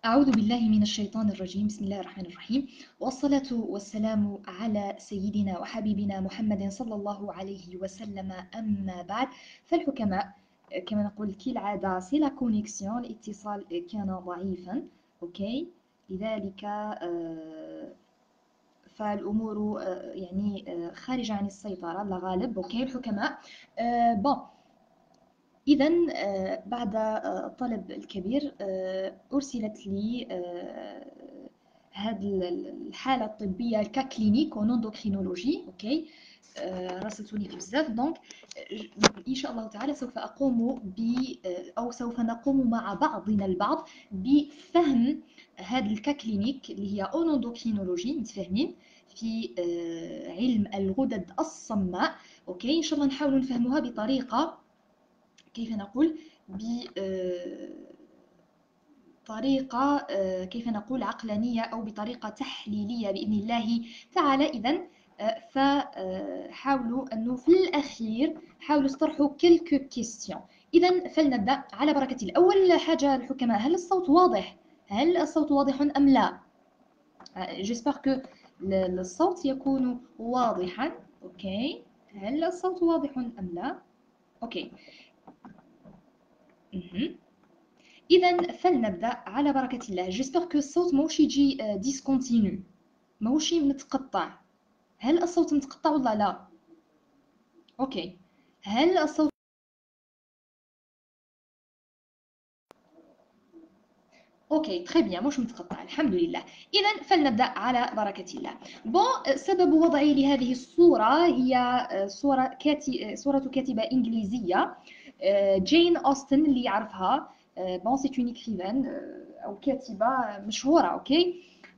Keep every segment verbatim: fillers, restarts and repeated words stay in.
أعوذ بالله من الشيطان الرجيم بسم الله الرحمن الرحيم والصلاة والسلام على سيدنا وحبيبنا محمد صلى الله عليه وسلم أما بعد فالحكماء كما نقول كالعادة سي لا كونيكسيون الاتصال كان ضعيفا أوكي لذلك فالأمور يعني خارجة عن السيطرة لا غالب أوكي الحكماء بون إذا بعد الطلب الكبير أرسلت لي هذه الحالة الطبية ككلينيك ونوندوكرينولوجي أوكي راسلتوني في بزاف دونك إن شاء الله تعالى سوف أقوم ب أو سوف نقوم مع بعضنا البعض بفهم هذا الككلينيك اللي هي اونوندوكرينولوجي متفاهمين في علم الغدد الصماء أوكي إن شاء الله نحاول نفهمها بطريقة كيف نقول بطريقة كيف نقول عقلانية أو بطريقة تحليلية بإذن الله تعالى. إذن فحاولوا أنه في الأخير حاولوا تطرحوا كيلكو كيستيون. إذن فلنبدأ على بركة الله. أول حاجة الحكماء، هل الصوت واضح؟ هل الصوت واضح أم لا؟ جيسبر كو الصوت يكون واضحا. أوكي، هل الصوت واضح أم لا؟ أوكي. إذا فلنبدأ على بركة الله. جيسبر كو الصوت ماهوش يجي ديسكونتينيو، ماهوش متقطع. هل الصوت متقطع ولا لا؟ أوكي، هل الصوت اوكي تري بيان مش متقطع الحمد لله. اذا فلنبدا على بركه الله. بون سبب وضعي لهذه الصوره هي صوره كاتي صوره كاتبه انجليزيه جين أوستن اللي يعرفها. بون سي اون اكريفان او كاتبه مشهوره. اوكي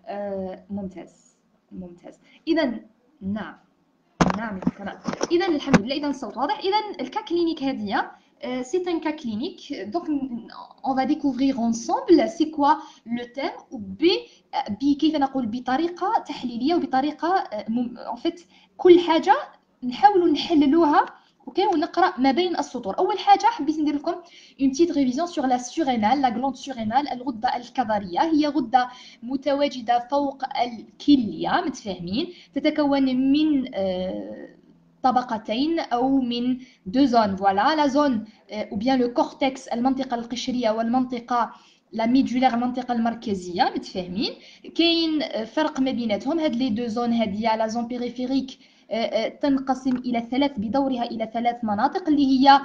ممتاز ممتاز. اذا نعم نعم تمام. اذا الحمد لله. اذا الصوت واضح. اذا الكا كلينيك هذه c'est un cas clinique, donc on va découvrir ensemble c'est quoi le thème ب كيف نقول بطريقه تحليليه وبطريقه en fait كل حاجه نحاولوا نحللوها اوكي ونقرا ما بين السطور. اول حاجه حبيت ندير لكم une petite révision sur la surrénale, la glande surrénale الغده الكظريه. هي غده متواجده فوق الكليه متفاهمين، تتكون من طبقتين أو من دو زون. فوالا لا زون أو بيان لو كورتكس المنطقة القشرية والمنطقة لا ميدولار المنطقة المركزية متفاهمين. كاين فرق ما بيناتهم. هاد لي دو زون هادية لا زون بيريفيريك تنقسم إلى ثلاث بدورها إلى ثلاث مناطق اللي هي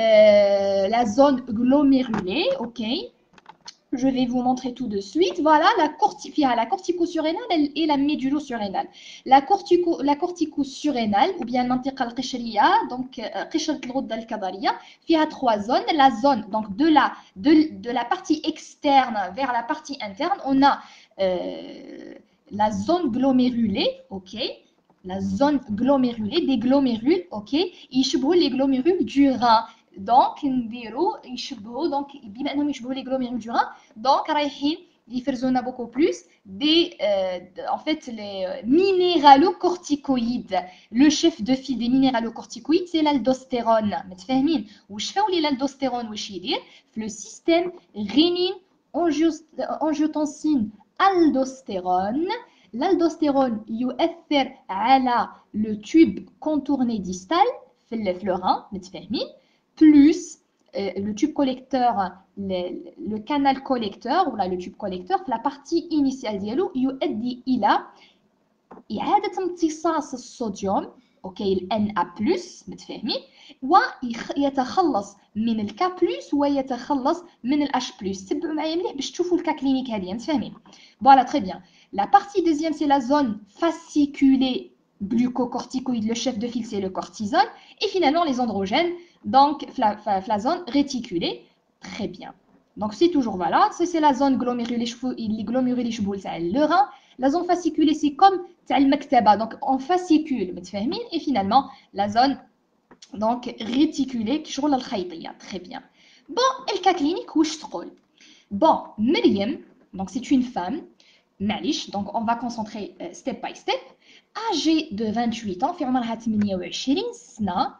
لا زون غلوميرولي. أوكي je vais vous montrer tout de suite. Voilà la corti فيها la cortico-surrénale et la médulo-surrénale. La cortico la cortico-surrénale ou bien المنطقة القشرية donc قشرة الغدة الكظرية فيها trois zones. La zone donc de la de, de la partie externe vers la partie interne, on a euh, la zone glomérulée. OK, la zone glomérulée des glomérules. OK, يشبهوا les glomérules du rein. دونك نديرو يشبهوا دونك بما انهم يشبهوا لي غلوميرول دو ران دونك رايحين يفرزونا بوكو بلوس دي en fait les minéralocorticoïdes. Le chef de file des minéralocorticoïdes c'est l'aldostérone متفاهمين. واش فاو لي l'aldostérone واش يدير في لو سيستيم رينين انجيوتنسين aldostérone. l'aldostérone يؤثر على لو تيوب كونتورني ديستال في الفلوران متفاهمين plus euh, le tube collecteur, le, le canal collecteur ou là, le tube collecteur في la partie initiale ديالو يؤدي إلى إعادة امتصاص الصوديوم أوكي ال إن إيه بلس متفاهمين، ويتخلص من الكا بلس ويتخلص من الاتش بلس. تبعوا معايا مليح باش تشوفوا الكا كلينيك هذه متفاهمين. فوالا تري بيان. La partie deuxième c'est la zone fasciculée glucocorticoïde. Le chef de file c'est le cortisol et finalement les androgènes donc la, la zone réticulée. Très bien. Donc c'est toujours voilà, c'est la zone glomérulée, les glomérulés le rein. La zone fasciculée c'est comme donc en fascicule et finalement la zone donc réticulée qui joue la khaytiya. Très bien. Bon, le cas clinique واش تقول. Bon, Myriam, donc c'est une femme. معليش donc on va concentrer uh, step by step. Âgée de vingt-huit ans في عمرها ثمانية وعشرين سنة.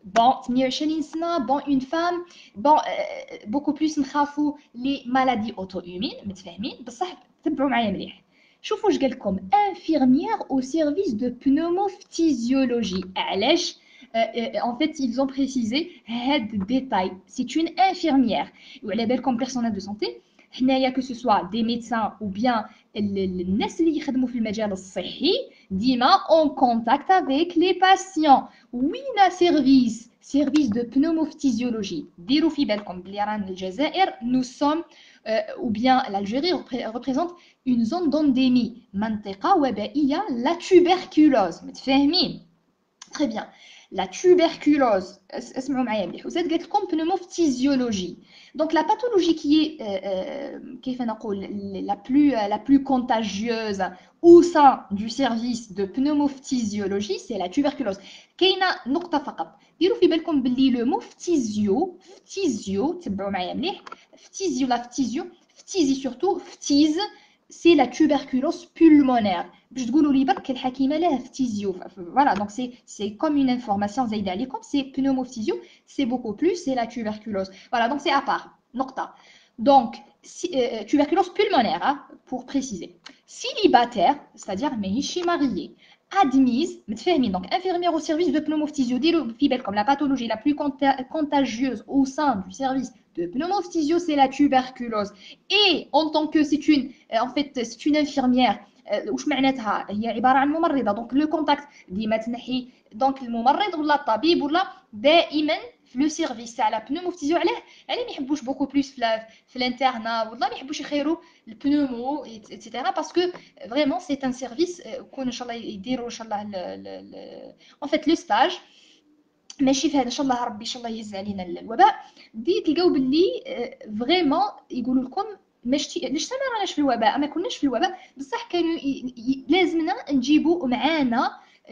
bon ثمانية وعشرين سنة bon une femme bon euh, beaucoup plus نخافوا les maladies auto-immunes متفاهمين بصح تبعوا معايا مليح شوفوا واش قال لكم infirmière au service de pneumophysiologie علاش en fait ils ont précisé هاد détail c'est une infirmière وعلى بالكم personnel de santé حنايا que ce soit des médecins ou bien الناس اللي يخدموا في المجال الصحي ديما en contact avec les patients وين service service de pneumophysiologie ديروا في بالكم بلي رانا الجزائر nous sommes euh, ou bien l'Algérie représente une zone d'endémie منطقة وبائية la tuberculose متفاهمين très bien la tuberculose اسمعوا معايا مليح وزاد قالت لكم pneumophysiologie donc la pathologie qui est euh, euh, كيف نقول la plus la plus contagieuse au sein du service de pneumophysiologie c'est la tuberculose كاينه نقطه فقط ديروا في بالكم باللي لو مو physio physio تبعوا معايا مليح physio la physio physio surtout phthise c'est la tuberculose pulmonaire باش تقولوا لي برك الحكيمه لها physio voilà donc c'est c'est comme une information زايده عليكم c'est pneumophysio c'est beaucoup plus c'est la tuberculose voilà donc c'est à part نقطه donc si, euh, tuberculose pulmonaire hein, pour préciser célibataire c'est-à-dire ماهيش mariée admise متفاهمين donc infirmière au service de pneumophysio ديروا في بالكم la pathologie la plus contagieuse au sein du service de pneumophysio c'est la tuberculose et en tant que c'est une en fait c'est une infirmière واش معناتها هي عباره عن ممرضه دونك لو كونتاكت ديما تنحي دونك الممرض ولا الطبيب ولا دائما في لو سيرفيس تاع لا بنوموفيزيو علاه علاه ما يحبوش بوكو بلوس في, في الانترنا والله ما يحبوش يخيروا البنومو ايتترا باسكو فريمون سي ان سيرفيس كون ان شاء الله يديروا ان شاء الله ان فيت لو ستاج ماشي في هذا ان شاء الله ربي ان شاء الله يهز علينا الوباء دي تلقاو باللي فريمون يقولوا لكم ماشي ليش ما راناش في الوباء ما كناش في الوباء بصح كانوا لازمنا نجيبوا معانا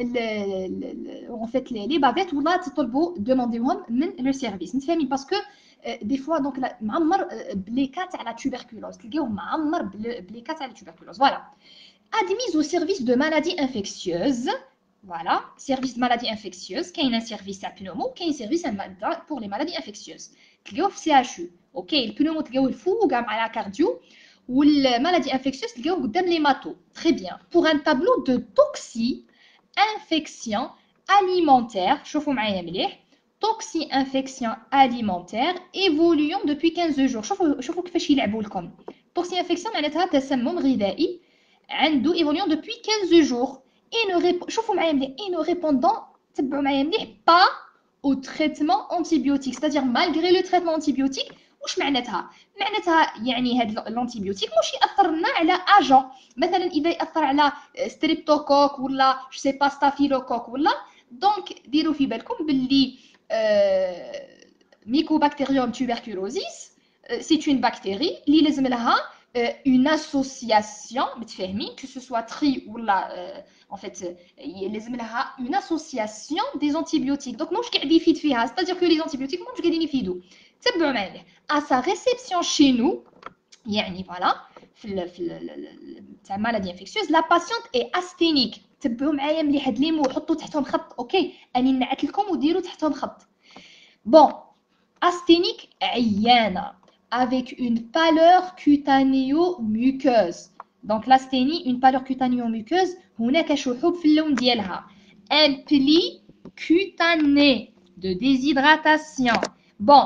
en fait les les bavettes ولا تطلبوا دومونديوهم من لو سيرفيس متفاهمين باسكو دي فوا دونك معمر بليكا تاع لا توبركولوز تلقاوه معمر بليكا تاع لا توبركولوز فوالا admise au service de maladies infectieuses voilà service de maladies infectieuses كاين un service تاع بنومو كاين service pour les maladies infectieuses تلقاوه في سي اش يو اوكي البنومو تلقاوه الفوق مع لا كارديو والمالادي انفكسيوس تلقاوه قدام لي ماتو تري بيان pour un tableau de toxi infection alimentaire شوفوا معايا مليح toxi infection alimentaire évoluant depuis quinze jours شوفوا شوفوا كيفاش يلعبوا لكم toxi infection معناتها تسمم غذائي عنده évoluant depuis quinze jours et ne répond شوفوا معايا مليح et ne répondant تبعوا معايا مليح pas au traitement antibiotique c'est-à-dire malgré le traitement antibiotique واش معناتها معناتها يعني هاد الانتيبيوتيك مش ياثر لنا على اجون مثلا اذا ياثر على ستريبتوكوك ولا جو سي با ستافيلوكوك ولا دونك ديروا في بالكم باللي آه ميكوباكتيريوم توبركلوزيس سي اون بكتيري اللي لازم لها une association متفاهمين que ce soit tri ولا en fait لازم لها une association des antibiotiques donc مش قاعد يفيد فيها c'est-à-dire que les antibiotiques مش قاعدين يفيدوا تبعوا معايا à sa réception chez nous يعني voilà في ال في ال تاع maladie infectieuse la patiente est asthénique تبعوا معايا ملي هاد لي مو حطوا تحتهم خط اوكي اني نعت لكم وديروا تحتهم خط bon asthénique عيانه avec une pâleur cutanéo-muqueuse donc l'asthénie une pâleur cutanéo-muqueuse هناك شحوب في اللون ديالها un pli cutané de déshydratation bon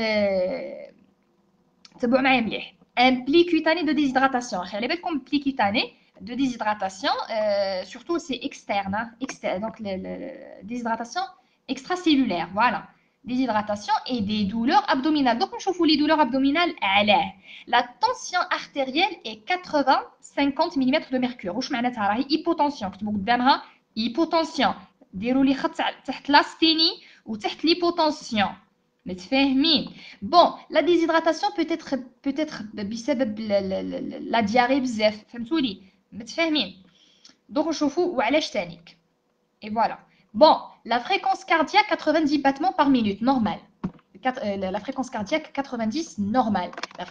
تبعوا معايا مليح un pli cutané de déshydratation خلي بالكم pli cutané de déshydratation euh, surtout c'est externe hein, externe donc le, le, déshydratation extracellulaire voilà déshydratation et des douleurs abdominales donc نشوفوا les douleurs abdominales علاه la tension artérielle est quatre-vingts cinquante millimètres de mercure واش معناتها راهي hypotension كتبوا قدامها hypotension ديروا لي خط تحت لاستيني وتحت l'hypotension متفاهمين بون لا ديزيدراتاسيون peut-être peut-être بسبب لا دياري بزاف فهمتولي متفاهمين دونك نشوفوا وعلاش تانيك اي فوالا بون لا فريكونس كاردياك quatre-vingt-dix battements par minute normal la fréquence cardiaque quatre-vingt-dix normale. La,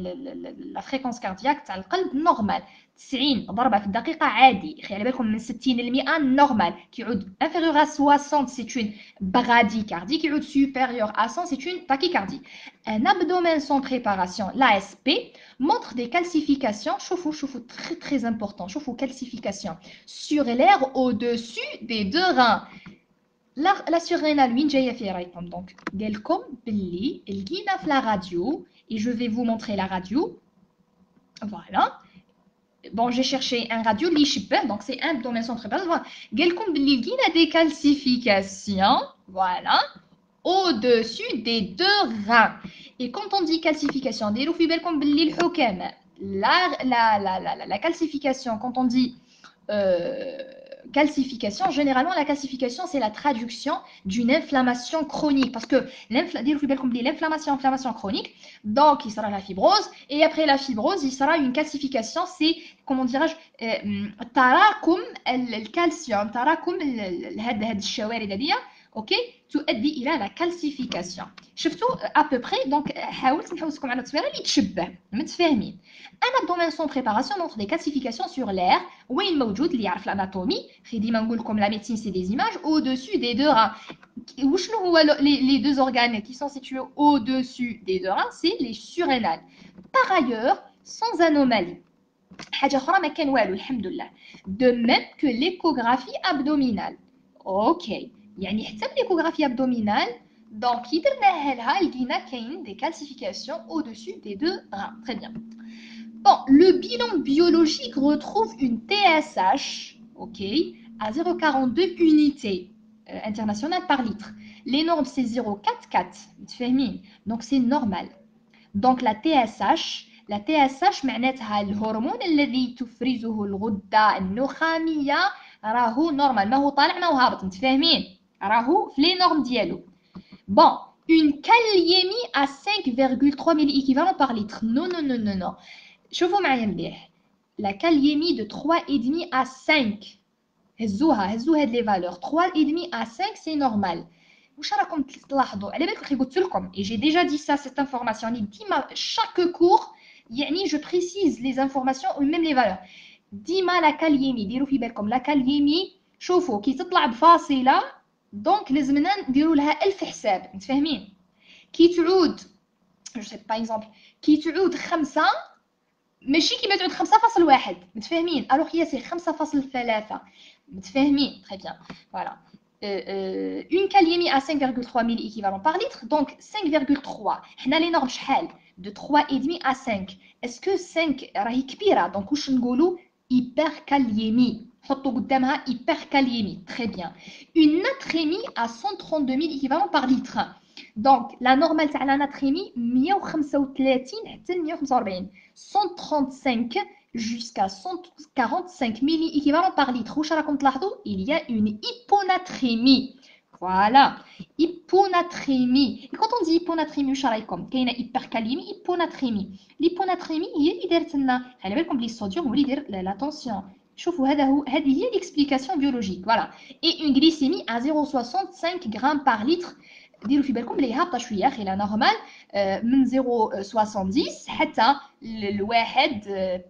la fréquence cardiaque تاع القلب normal. تسعين ضربة في الدقيقة عادي. خلي بالكم من ستين ل مئة normal. كيعود inférieur à soixante c'est une bradycardie. كيعود supérieur à cent c'est une tachycardie. Un abdomen sans préparation, l'A S P, montre des calcifications. شوفوا شوفوا très très important. شوفوا calcification sur l'air au-dessus des deux reins. La, la surrénale, وين جايه في رايكم donc قال لكم باللي لقينا في la radio et je vais vous montrer la radio. Voilà. Bon, j'ai cherché un radio اللي يشبه donc c'est un abdomen sans préparation. قال لكم باللي لقينا des calcifications, voilà, au-dessus des deux reins. Et quand on dit calcification, ديروا في بالكم باللي الحكام la la la la la calcification quand on dit euh, calcification, généralement la calcification c'est la traduction d'une inflammation chronique parce que l'inflammation inflammation chronique, donc il sera la fibrose et après la fibrose il sera une calcification, c'est comment dirais-je تراكم الكالسيوم تراكم هاد هاد الشوارد هذيا اوكي تؤدي الى لا كالسيفيكاسيون. شفتوا à peu près donc حاولت نحوسكم على تصويره اللي تشبه متفاهمين. Un abdomen sans préparation montre des calcifications sur l'air. وين موجود اللي يعرف الاناتومي خي ديما نقول لكم la médecine c'est des images au-dessus des deux reins. وشنو هو les deux organes qui sont situés au-dessus des deux reins, c'est les surrénales. Par ailleurs, sans anomalie. حاجه اخرى ما كان والو الحمد لله. De même que l'échographie abdominale. OK. يعني حتى l'échographie abdominale donc qui درناها لها لقينا كاين des calcifications au-dessus des deux reins. Très bien. Bon, le bilan biologique retrouve une T S H, OK, à zéro virgule quarante-deux unités euh, internationales par litre. Les normes c'est zéro virgule quarante-quatre, donc c'est normal. Donc la T S H, la T S H معناتها الهرمون الذي تفرزه الغدة النخامية راهو نورمال ماهو طالع ماهو هابط متفاهمين راهو في لي نورم ديالو. Bon, une kaliémie à cinq virgule trois milli-équivalents par litre. Non, non, non, non, non. شوفوا معايا مليح. La kaliémie de trois virgule cinq à cinq. هزوها هزوا هاد لي فالور trois virgule cinq à cinq c'est normal. واش راكم تلاحظوا على بالك قلت لكم et j'ai déjà dit ça cette information يعني ديما chaque cours يعني je précise les informations ou même les valeurs. ديما la kaliémie ديروا في بالكم la kaliémie شوفوا كي تطلع بفاصله دونك لازمنا نديروا لها ألف حساب متفاهمين. كي تعود جو سي باغ اكزومبل كي تعود خمسة ماشي كيما تعود خمسة فاصل واحد متفاهمين الوغ هي سي خمسة فاصل ثلاثة متفاهمين. Très bien. Voilà. Euh, euh, une kaliémie à cinq virgule trois milli-équivalents par litre, donc cinq virgule trois. حنا les normes شحال de trois virgule cinq à cinq. Est-ce que cinq راهي كبيرة donc واش نقولوا hyperkaliémie. حطوا قدامها hyperkaliémie. Très bien. Une natrémie à cent trente-deux milli-équivalents par litre. Donc la normale تاع la natrémie مية وخمسة وثلاثين حتى مية وخمسة وأربعين. cent trente-cinq jusqu'à cent quarante-cinq milli-équivalents par litre. واش راكم تلاحظوا il y a une hyponatrémie. Voilà, hyponatrémie. Et quand on dit hyponatrémie واش رايكم كاينه hyperkaliémie hyponatrémie. L'hyponatrémie هي اللي دارت لنا خلي بالكم بلي الصوديوم هو اللي يدير لا تونسيون. شوفوا هذا هو هذه هي l'explication biologique. Voilà. Et une glycémie à zéro virgule soixante-cinq grammes par litre. ديروا في بالكم بلي هابطه شويه خي لا نورمال من زيرو فاصلة سبعة وسبعين حتى الواحد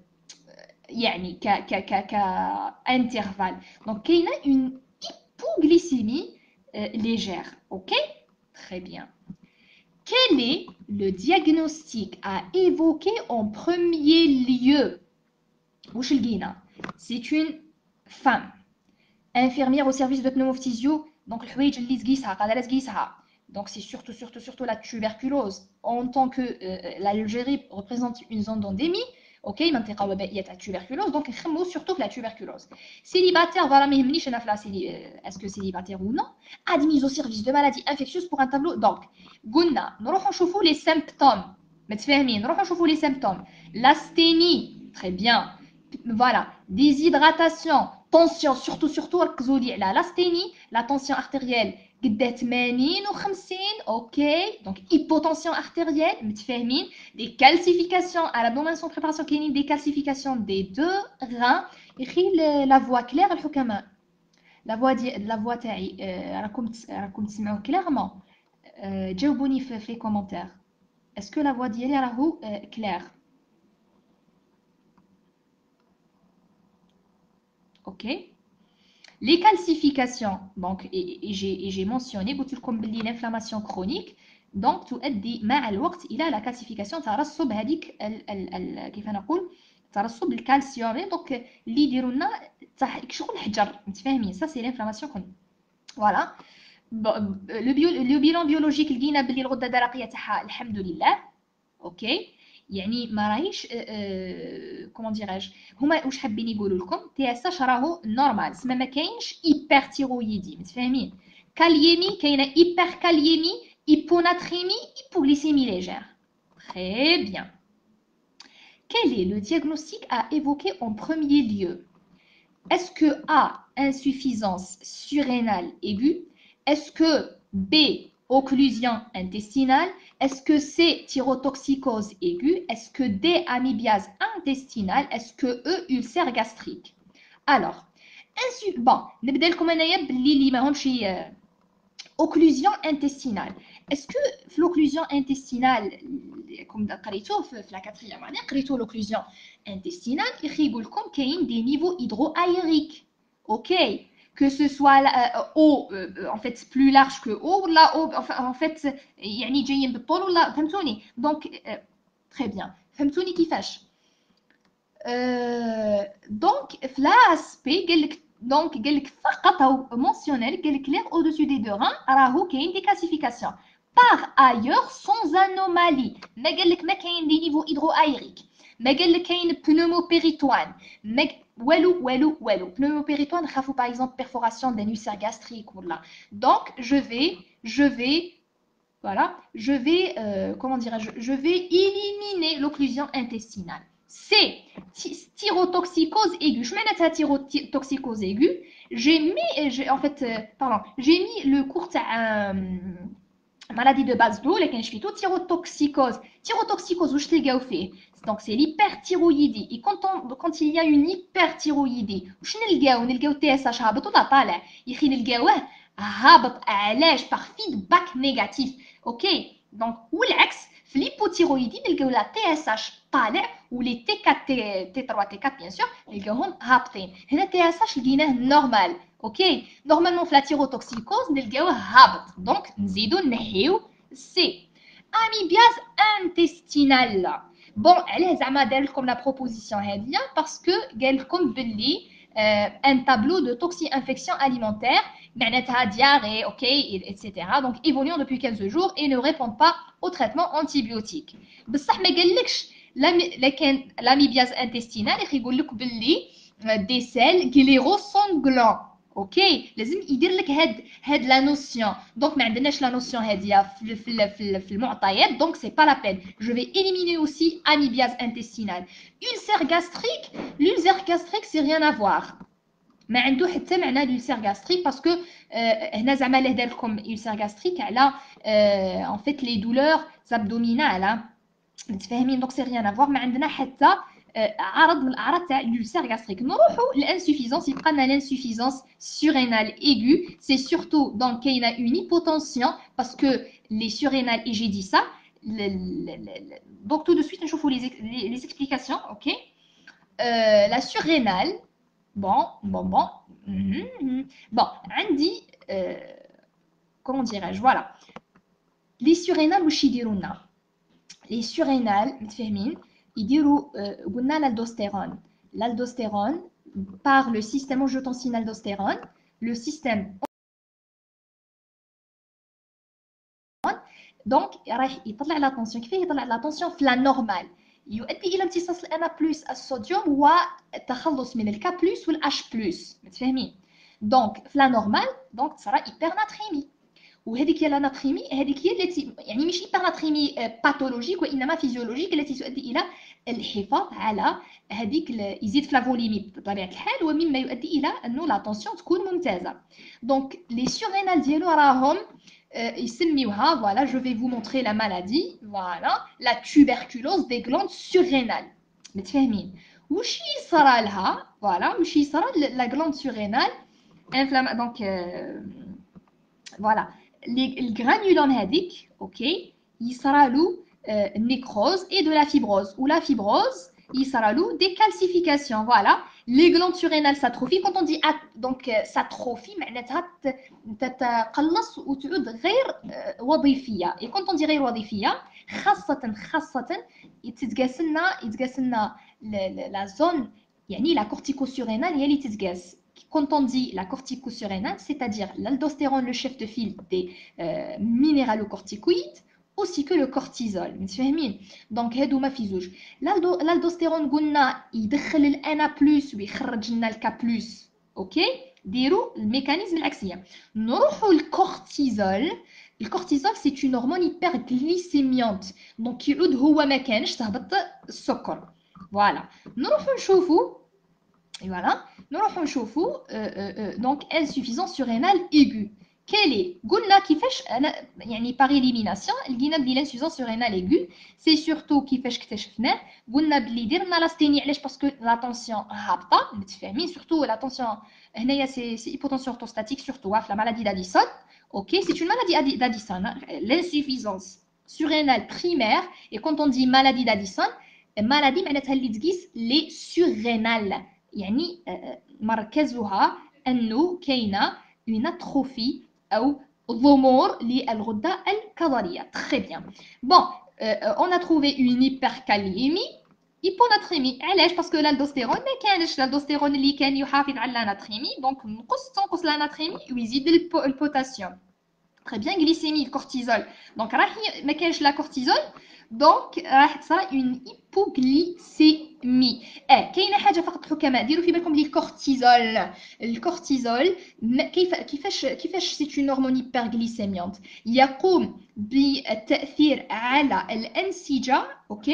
يعني ك ك ك ك انترفال. دونك كاينه une hypoglycémie légère. OK? Très bien. Quel est le diagnostic à évoquer en premier lieu? واش لقينا؟ C'est une femme infirmière au service de pneumophysio. Donc الحوايج اللي تقيسها قادره تقيسها. Donc c'est surtout surtout surtout la tuberculose. En tant que euh, l'Algérie représente une zone d'endémie, OK, منطقه وبائيه تاع tuberculose, donc نخمو surtout la tuberculose. Célibataire, voilà ما يهمنيش انا في est-ce que célibataire ou non. Admise au service de maladies infectieuses pour un tableau. Donc قلنا نروحوا نشوفوا les symptômes. متفاهمين نروحوا نشوفوا les symptômes. L'asthénie, très bien. Voilà, déshydratation, tension, surtout surtout ركزوا لي على l'asthénie, la tension artérielle قد ثمانين وخمسين. OK, donc hypotension artérielle متفاهمين. Des calcifications à l'abdomen sans préparation كاينين des calcifications des deux reins. يخي la voix claire الحكماء la voix دي la voix تاعي راكم راكم تسمعوا clairement. جاوبوني في في les commentaires. Est-ce que la voix ديالي راهو claire? OK. Les calcifications, donc, et, et j'ai mentionné, قلت لكم باللي l'inflammation chronique, donc تؤدي مع الوقت إلى la calcification ترسب هذيك ال ال ال كيف نقول ترسب الكالسيوم. دونك اللي يديروا لنا يكشخوا الحجر، متفاهمين؟ ça c'est l'inflammation chronique. Voilà. le bio le bilan biologique لقينا باللي الغده الدرقيه تاعها الحمد لله. اوكي، يعني ما راهيش كومون ديراج هما واش حابين يقولوا لكم تي اس اش راهو نورمال، سما ما كاينش هيبر تيرويدي، متفاهمين؟ كاليمي كاينه هيبر كاليمي، هيبوناتريمي، هيبوغليسيمي ليجير. Très bien. Quel est le diagnostic à évoquer en premier lieu? Est-ce que A, insuffisance surrénale aiguë? Est-ce que B, occlusion intestinale? Est-ce que C, thyrotoxicose aiguë? Est-ce que D, amibiase intestinale? Est-ce que E, ulcère gastrique? Alors, insu... bon, نبدا لكم انايا باللي اللي ماهمش occlusion intestinale. Est-ce que l'occlusion intestinale, comme قريتوه في la quatrième année, قريتو l'occlusion intestinale, يقول لكم كاين des niveaux hydroaériques. OK, que ce soit euh, eau euh, en fait plus large que eau ou la eau enfin, en fait يعني جايين بالطول ولا فهمتوني؟ donc euh, très bien. فهمتوني كيفاش؟ euh, donc في l'aspect قال لك donc قال لك فقط او mentionné قال لك l'air au-dessus des deux reins راهو كاين des calcifications. Par ailleurs sans anomalie. ما قال لك ما كاين des niveaux hydroaériques، ما قال لك كاين pneumopéritoine، ما والو والو والو. Pneumopéritoine نخافوا par exemple perforation d'un ulcère gastrique ou là. Donc je vais je vais voilà, je vais euh, comment dirais-je je vais éliminer l'occlusion intestinale. C'est thyrotoxicose aiguë. Je mets la thyrotoxicose aiguë. J'ai mis en fait euh, pardon, j'ai mis le cours euh, maladie de base d'eau, les thyrotoxicose. Thyrotoxicose, où je t'ai fait. Donc, c'est l'hyperthyroïdie. Et quand, on, quand il y a une hyperthyroïdie, où je n'ai le on le T S H, habit ou la tala, il y a le habit à l'âge par feedback négatif. Ok? Donc, ou l'ex, l'hypothyroïdie, il y a la T S H طالع ou les T quatre, T trois, T quatre bien sûr, ils ont هابطين. هنا T S H لقيناه normal. OK, normalement في la thyrotoxicose نلقاوه هابط. Donc نزيدو نحيو سي. Amibiase intestinale. Bon, علاه زعما دار لكم la proposition هذه parce que قال لكم باللي un tableau de toxi-infection alimentaire معناتها diarrhée, OK, et cetera. Donc évoluant depuis quinze jours et ne répondent pas au traitement antibiotique. بصح ما قالكش لكن l'amibiase intestinale يقول لك باللي des selles glérosanglants. اوكي، لازم يدير لك هاد هاد لا نوسيون. دونك ما عندناش لا نوسيون هاديه في في في, في المعطيات، دونك سي با لا بين. جو في éliminer aussi amibiase intestinale. ulcère gastrique, l'ulcère gastrique c'est rien à voir، ما عنده حتى معنى l'ulcère gastrique parce que هنا زعما اللي دار لكم ulcère gastrique على en fait les douleurs abdominales، متفاهمين؟ دونك سي rien à voir، ما عندنا حتى عرض من الاعراض تاع l'ulcère gastrique. نروحوا l'insuffisance، يبقى لنا l'insuffisance surrénale aiguë. C'est surtout donc qu'il y a une hypotension parce que les surrénales, et j'ai dit ça, le, le, le, donc tout de suite نشوفوا les, les, les explications. OK, euh, la surrénale, bon bon bon mm -hmm. bon عندي euh, comment dirais-je, voilà les surrénales واش يديروا لنا؟ les surrénales متفاهمين يديروا قلنا l'aldostérone. L'aldostérone par le système angiotensin-aldostérone, le système donc راح يطلع لا طونسيون. كيف يطلع لا طونسيون؟ في لا نورمال يؤدي الى امتصاص الأنا بلس الصوديوم والتخلص من الكا بلس والأش بلس، متفاهمين؟ دونك في لا نورمال دونك تصرى هيبرناتريمي، وهذيك هي لا ناتريمي، هذيك هي التي يعني مش هيبرناتريمي باثولوجيك وانما فيزيولوجيك التي تؤدي الى الحفاظ على هذيك يزيد في لافوليمي بطبيعه الحال، ومما يؤدي الى انه لا طونسيون تكون ممتازه. دونك لي سورينال ديالو راهم يسميوها فوالا. جو في فو مونطري لا مالادي فوالا لا توبركولوز دي غلاند سورينال، متفاهمين؟ واش يصرى لها؟ فوالا واش يصرى لا غلاند سورينال انفلام دونك فوالا le granulome هذيك اوكي يصرى له nécrose et de la fibrose ou la fibrose يصرى له des calcifications. Voilà, les glandes surrénales s'atrophient. Quand on dit donc s'atrophie معناتها تتقلص وتعود غير وظيفيه. Et quand on dit غير وظيفيه خاصه خاصه يتتقاس لنا يتقاس لنا la zone يعني la cortico-surrénale هي اللي تتقاس. Quand on dit la cortico-surrénale, c'est-à-dire l'aldostérone, le chef de file des euh, minéralocorticoïdes, aussi que le cortisol. Donc, هادو ما في زوج. L'aldostérone قلنا يدخل ال N A plus ويخرج لنا ال K plus. اوكي ديروا الميكانيزم العكسيه. نروحوا الكورتيزول. الكورتيزول c'est une hormone hyperglycémiante. Donc يعود هو ما كانش تهبط السكر. Voilà. نروحوا نشوفوا Et voilà, nous allons voir donc insuffisance surrénale aiguë. Quelle est قلنا كيفاش انا يعني par élimination لقينا بلي l'insuffisance surrénale aiguë c'est surtout كيفاش اكتشفناه قلنا بلي درنا لاستيني علاش باسكو لا طونسيون هابطه متفاهمين سورتو لا طونسيون هنايا سي سي hypotension orthostatique surtout في la maladie d'Addison. OK, c'est une maladie d'Addison, l'insuffisance surrénale primaire. Et quand on dit maladie d'Addison, maladie معناتها اللي تقيس لي surrénales يعني مركزها أنه كاينة une atrophie أو ضمور للغدة الكظرية. Très bien. Bon, euh, on a trouvé une hyperkaliémie, hyponatrémie. علاش؟ parce que l'aldostérone ما كانش l'aldostérone اللي كان يحافظ على الناتريمي donc نقص تنقص الناتريمي ويزيد البوتاسيوم. Très bien, glycémie, cortisol. Donc راح ما كانش la cortisol donc راح تصرى une hypoglycémie. اه كاينه حاجه فقط الحكماء ديروا في بالكم لي الكورتيزول الكورتيزول كيف كيفاش كيفاش سي اون هرمون هيبرغليسيميونت يقوم بالتاثير على الانسجه اوكي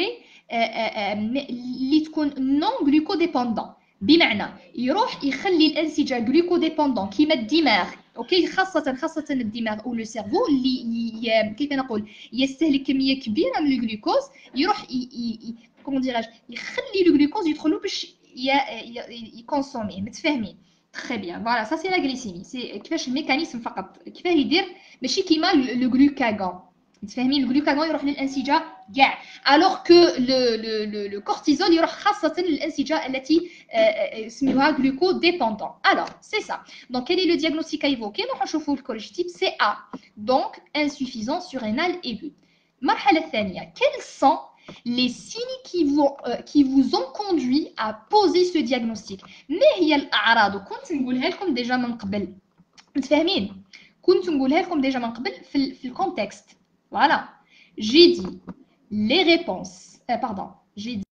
اللي تكون نون غلوكو ديبوندون بمعنى يروح يخلي الانسجه غلوكو ديبوندون كيما الدماغ اوكي خاصه خاصه الدماغ او لو سيرفو اللي كيف نقول يستهلك كميه كبيره من الجلوكوز يروح كومون ديراج يخلي لو جلوكوز يدخلوا باش يكونسوميه متفاهمين تري بيان فوالا سا سي لا غليسيمي سي كيفاش الميكانيزم فقط كيفاه يدير ماشي كيما لو جلوكاغون متفاهمين الجلوكاغون يروح للانسجه كاع الوغ كو لو لو كورتيزول يروح خاصه للانسجه التي سميوها غلوكو ديبوندون الوغ سي سا دونك كيل لو دياغنوستيك ايفوكي نروحو نشوفو الكوريجتيب سي ا دونك انسوفيزونس سورينال ايغو المرحله الثانيه كيل سون les signes qui vous, euh, qui vous ont conduit à poser ce diagnostic. ما هي الأعراض؟ وكنت نقولها لكم ديجا من قبل. متفاهمين؟ كنت نقولها لكم ديجا من قبل في في الكونتكست. Voilà. J'ai dit les réponses. Euh, pardon. J'ai dit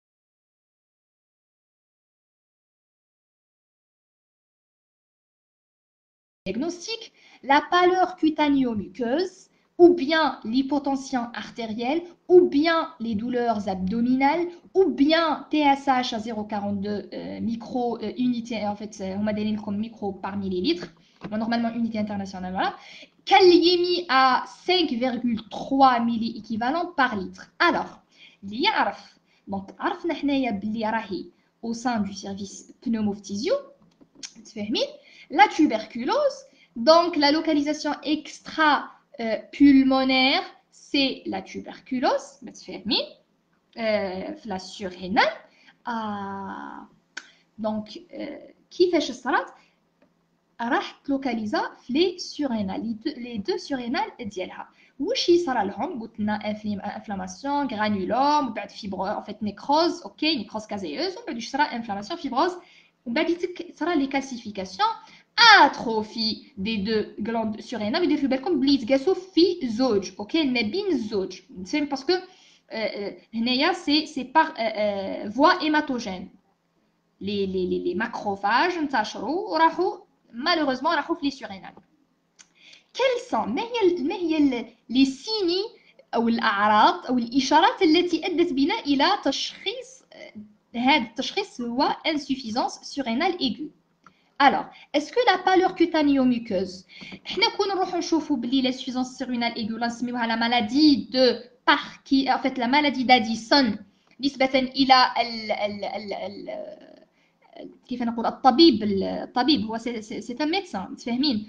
diagnostic, la pâleur cutanéo-muqueuse, ou bien l'hypotension artérielle, ou bien les douleurs abdominales, ou bien T S H à zéro virgule quarante-deux euh, micro-unité, euh, en fait, on m'a donné comme micro par millilitre, normalement unité internationale, voilà. Kaliémie à cinq virgule trois milli-équivalent par litre. Alors, اللي يعرف donc عرفنا حنايا بلي راهي au sein du service pneumophthysio متفاهمين la tuberculose donc la localisation extra euh, pulmonaire c'est la tuberculose متفاهمين euh, la surrénale ah, donc euh, كيفاش صرات راح تلوكاليزا في لي سورينال لي دو سورينال ديالها واش يصرى لهم قلت لنا انفلاماسيون غرانولوم وبعد فيبرو ان فيت نيكروز اوكي نيكروز كازيوز ومن بعد يصرى انفلاماسيون فيبروز ومن بعد يصرى لي كالسيفيكاسيون اتروفي دي دو غلاند سورينال يدير في بالكم بلي يتقاسوا في زوج اوكي ما بين الزوج سي باسكو هنايا سي سي بار فوا هيماتوجين لي لي لي ماكروفاج انتشروا وراحوا malheureusement راحوا في لي سورينال. quels sont ما هي ما هي لي سيني او الاعراض او الاشارات التي ادت بنا الى تشخيص هذا التشخيص هو insuffisance surrénale aiguë. alors est-ce que la pâleur cutanéo-muqueuse حنا كون نروحوا نشوفوا بلي l'insuffisance surrénale aiguë نسميوها la maladie de Parkinson en fait la maladie d'Addison نسبة الى ال ال ال, ال كيف نقول الطبيب الطبيب هو سي ان ميدسان متفاهمين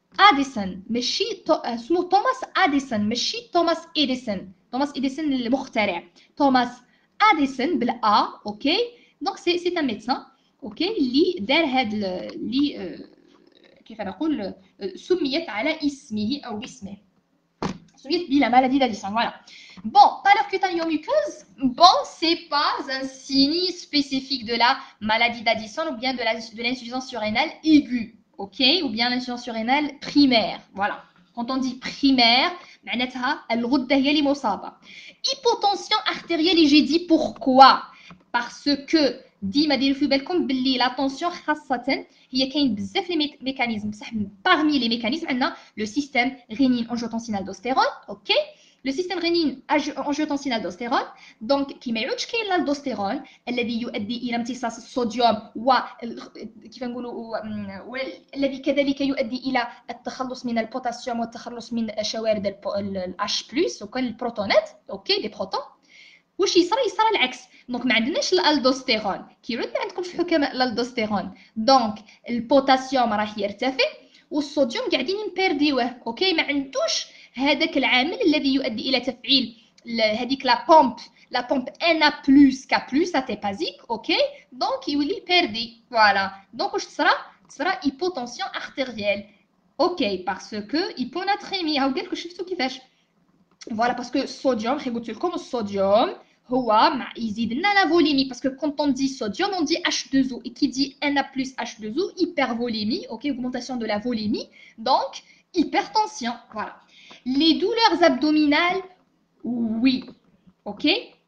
اديسون ماشي اسمه توماس اديسون ماشي توماس اديسون توماس اديسون المخترع توماس اديسون بالا اوكي دونك سي سي ان ميدسان اوكي اللي دار هاد اللي كيف نقول سميت على اسمه او باسمه سميت بلا maladie d'Addison voilà bon pâleur cutanéo-muqueuse bon c'est pas un signe spécifique de la maladie d'Addison ou bien de la de l'insuffisance surrénale aiguë ok ou bien l'insuffisance surrénale primaire voilà quand on dit primaire معناتها الغدة هي اللي مصابة hypotension artérielle et j'ai dit pourquoi parce que ديما ديروا في بالكم باللي لا طونسيون خاصة هي كاين بزاف لي ميكانيزم بصح parmi les mécanismes عندنا le système rénine angiotensin aldostérone ok le système rénine angiotensin aldostérone donc كيما يعودش كاين الالدوستيرون الذي يؤدي الى امتصاص الصوديوم و كيف نقولوا الذي كذلك يؤدي الى التخلص من البوتاسيوم والتخلص من شوارد ال H+ وكل البروتونات اوكي دي بروتون واش يصرى يصرى العكس دونك ما عندناش الالدوستيرون كيعود ما عندكمش في الحكماء الالدوستيرون دونك البوتاسيوم راه يرتفع والصوديوم قاعدين نبيرديوه اوكي ما عندوش هذاك العامل الذي يؤدي الى تفعيل هذيك لا بومب لا بومب ان بلس ك بلس اتيبازيك اوكي دونك يولي بيردي فوالا دونك واش تصرى تصرى هيبوتونسيون ارتيريال اوكي باسكو هيبوناتريمي هاو قالك شفتوا كيفاش فوالا باسكو الصوديوم كي قلت لكم الصوديوم هو مع يزيد لنا لا فوليمي باسكو كونط اون دي صوديوم اون دي H deux O et qui dit Na plus H deux O hypervolémie ok augmentation de la volémie donc hypertension voilà les douleurs abdominales oui ok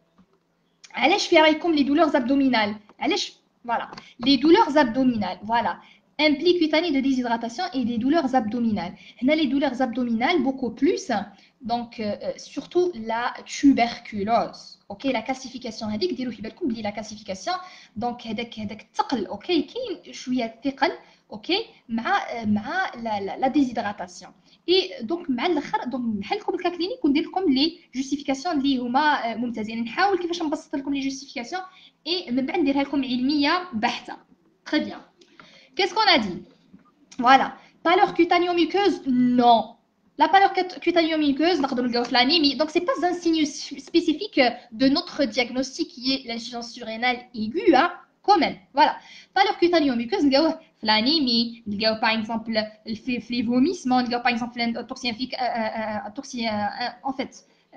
علاش في رايكم les douleurs abdominales علاش voilà les douleurs abdominales voilà implique une année de déshydratation et des douleurs abdominales. On a les douleurs abdominales beaucoup plus, donc euh, surtout la tuberculose. Ok, la classification, هذيك ديروا في بالكم بلي la classification, donc هذاك هذاك الثقل, ok, كاين شوية ثقل, ok, مع مع la la, la déshydratation. Et donc مع الاخر donc نحل لكم الكا كلينيك وندير لكم لي جوستيفيكاسيون اللي هما ممتازين. نحاول كيفاش نبسط لكم لي جوستيفيكاسيون et من بعد نديرها لكم علمية بحتة. Très bien. Qu'est-ce qu'on a dit? Voilà. Pâleur cutanéo-muqueuse? Non. La pâleur cutanéo-muqueuse, donc c'est pas un signe spécifique de notre diagnostic qui est l'insuffisance surrénale aiguë, hein, quand même. Voilà. Pâleur cutanéo-muqueuse, l'anémie, par exemple les vomissements, par exemple en fait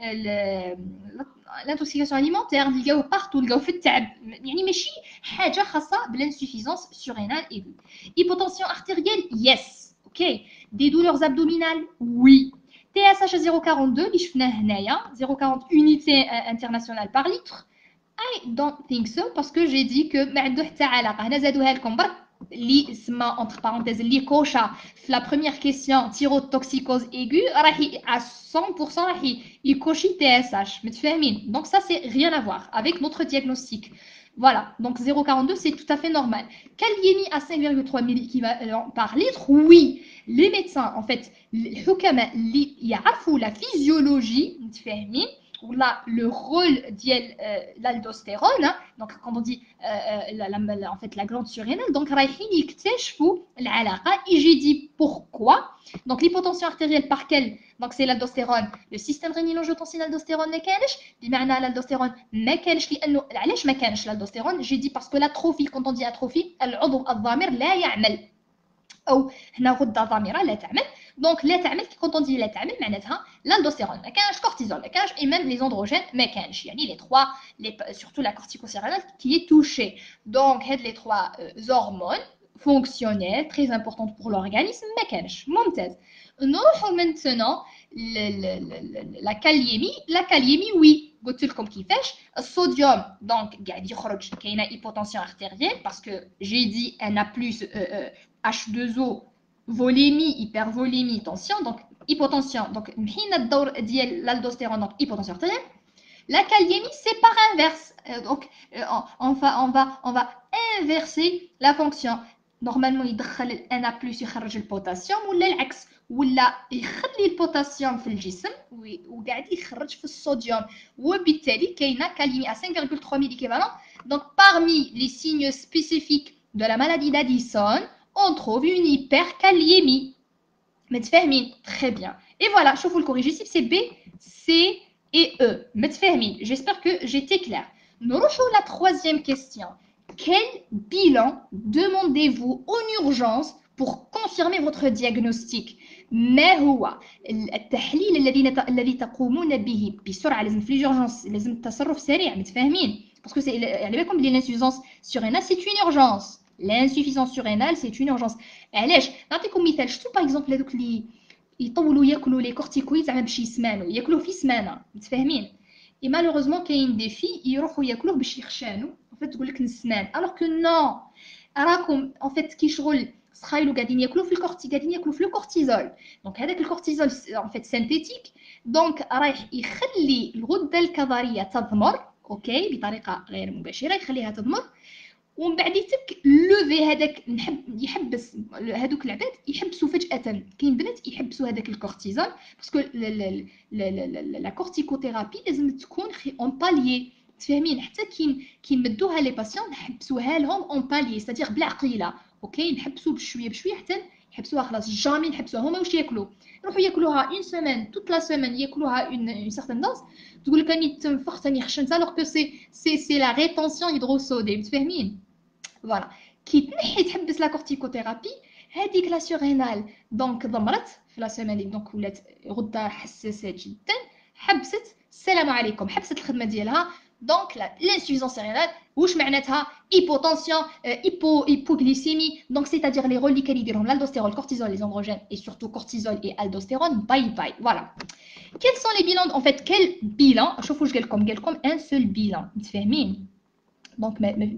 l'intoxication alimentaire نلقاوه partout نلقاوه في التعب يعني ماشي حاجه خاصه بالانسوفيزونس سورينال ايغو hypotension artérielle yes ok des douleurs abdominales oui T S H zéro virgule quarante-deux اللي شفناه هنايا zéro virgule quarante unité internationale par litre I don't think so parce que j'ai dit que ما عنده حتى علاقه هنا زادوها لكم برك اللي سما entre parenthèses اللي كوشا في la première question thyrotoxicose aiguë راهي à cent pour cent راهي يكوشي T S H متفاهمين donc ça c'est rien à voir avec notre diagnostic voilà donc zéro virgule quarante-deux c'est tout à fait normal kaliémie à cinq virgule trois milliequivalents par litre oui les médecins en fait الحكماء اللي يعرفوا la physiologie متفاهمين là le rôle de l'aldostérone donc quand on dit euh, la, la, en fait la glande surrénale donc رايحين يكتشفوا العلاقه et j'ai dit pourquoi donc l'hypotension artérielle par quelle donc c'est l'aldostérone le système rénine-angiotensin aldostérone ما كانش بمعنى l'aldostérone ما كانش لانه علاش ما كانش l'aldostérone j'ai dit parce que l'atrophie quand on dit atrophie العضو الضامر لا يعمل او هنا غده ضامره لا تعمل دونك لا تعمل كي كونط دي لا تعمل معناتها l'aldostérone ما كانش كورتيزول ما كانش et même les androgènes ما كانش يعني les trois les surtout la corticocérébrale qui est touchée donc هاد les trois euh, hormones fonctionnelles très importantes pour l'organisme ما كانش ممتاز نروحوا maintenant la kaliémie la kaliémie oui قلت لكم كيفاش الصوديوم دونك قاعد يخرج كاينه hypotension artérielle parce que j'ai dit Na plus euh, euh, H deux O volémie hypervolémie tension donc hypotension donc حين الدور ديال l'aldostérone donc hypotension artérielle la kaliémie c'est par inverse euh, donc euh, on va on va on va inverser la fonction normalement يدخل Na plus يخرج البوتاسيوم ولا العكس ولا يخلي البوتاسيوم في الجسم وقاعد يخرج في الصوديوم وبالتالي كاينه كاليمي à cinq virgule trois milliequivalents donc parmi les signes spécifiques de la maladie d'Addison on trouve une hyperkaliémie متفاهمين très bien. Et voilà, شوفوا le corrigif c'est B, C et E. متفاهمين. J'espère que j'étais claire. نروحوا la troisième question. Quel bilan demandez-vous en urgence pour confirmer votre diagnostic؟ ما هو التحليل الذي الذي تقومون به بسرعة؟ لازم في l'urgence لازم التصرف سريع. متفاهمين؟ parce que c'est على بالكم بلي l'insuffisance surrénale c'est une urgence. L'insuffisance surrénale c'est une urgence. علاش؟ نعطيكم مثال. شفتوا باغ اكزومبل هذوك اللي يطولوا ياكلوا لي كورتيكويد زعما باش يسمانوا، ياكلوه في سمانه. متفاهمين؟ اي مالوغوزمون كاين دي في يروحوا ياكلوه باش يخشانوا، ان فيت تقول لك نسمان، الوغ كو نو، راكم ان فيت كي شغل سخايلو قاعدين ياكلوا في الكورتي، قاعدين ياكلوا في الكورتيزول. دونك هذاك الكورتيزول ان فيت سينثيتيك، دونك رايح يخلي الغده الكظريه تضمر، اوكي، بطريقه غير مباشره يخليها تضمر، ومن بعديتك لوفي هذاك نحب يحبس هذوك العباد يحبسوا فجأة. كاين بنات يحبسوا هذاك الكورتيزون باسكو لا كورتيكوثيرابي لازم تكون اون باليي. تفهمين؟ حتى كي كي نمدوها لي باسيون نحبسوها لهم اون باليي، ستادير بالعقيله، اوكي، نحبسوا بشويه بشويه حتى يحبسوها خلاص. جامي نحبسوها، هما واش ياكلوا؟ يروحوا ياكلوها اون سيمين، توت لا سيمين ياكلوها اون اون سيغتان دوز، تقول لك راني تنفخت راني خشنت، الوغ كو سي سي سي لا ريتونسيون هيدروسودي. متفاهمين؟ فوالا. كي تنحي تحبس لا كورتيكوثيرابي هذيك لا سورينال دونك ضمرت في لا سيمين، دونك ولات غده حساسه جدا، حبست، السلام عليكم، حبست الخدمه ديالها. دونك لانسوفيزونس سيرينال واش معناتها؟ ايبوتونسيون، ايبو ايبوغليسيمي، دونك سيتادير لي رول اللي كان يديرهم l'aldostérone, cortisol, les androgènes et surtout cortisol et aldostérone, bye bye. Voilà. Quels sont les bilans en fait? Quel bilan? شوفوا واش قال لكم، قال لكم un seul bilan. متفاهمين؟ Donc,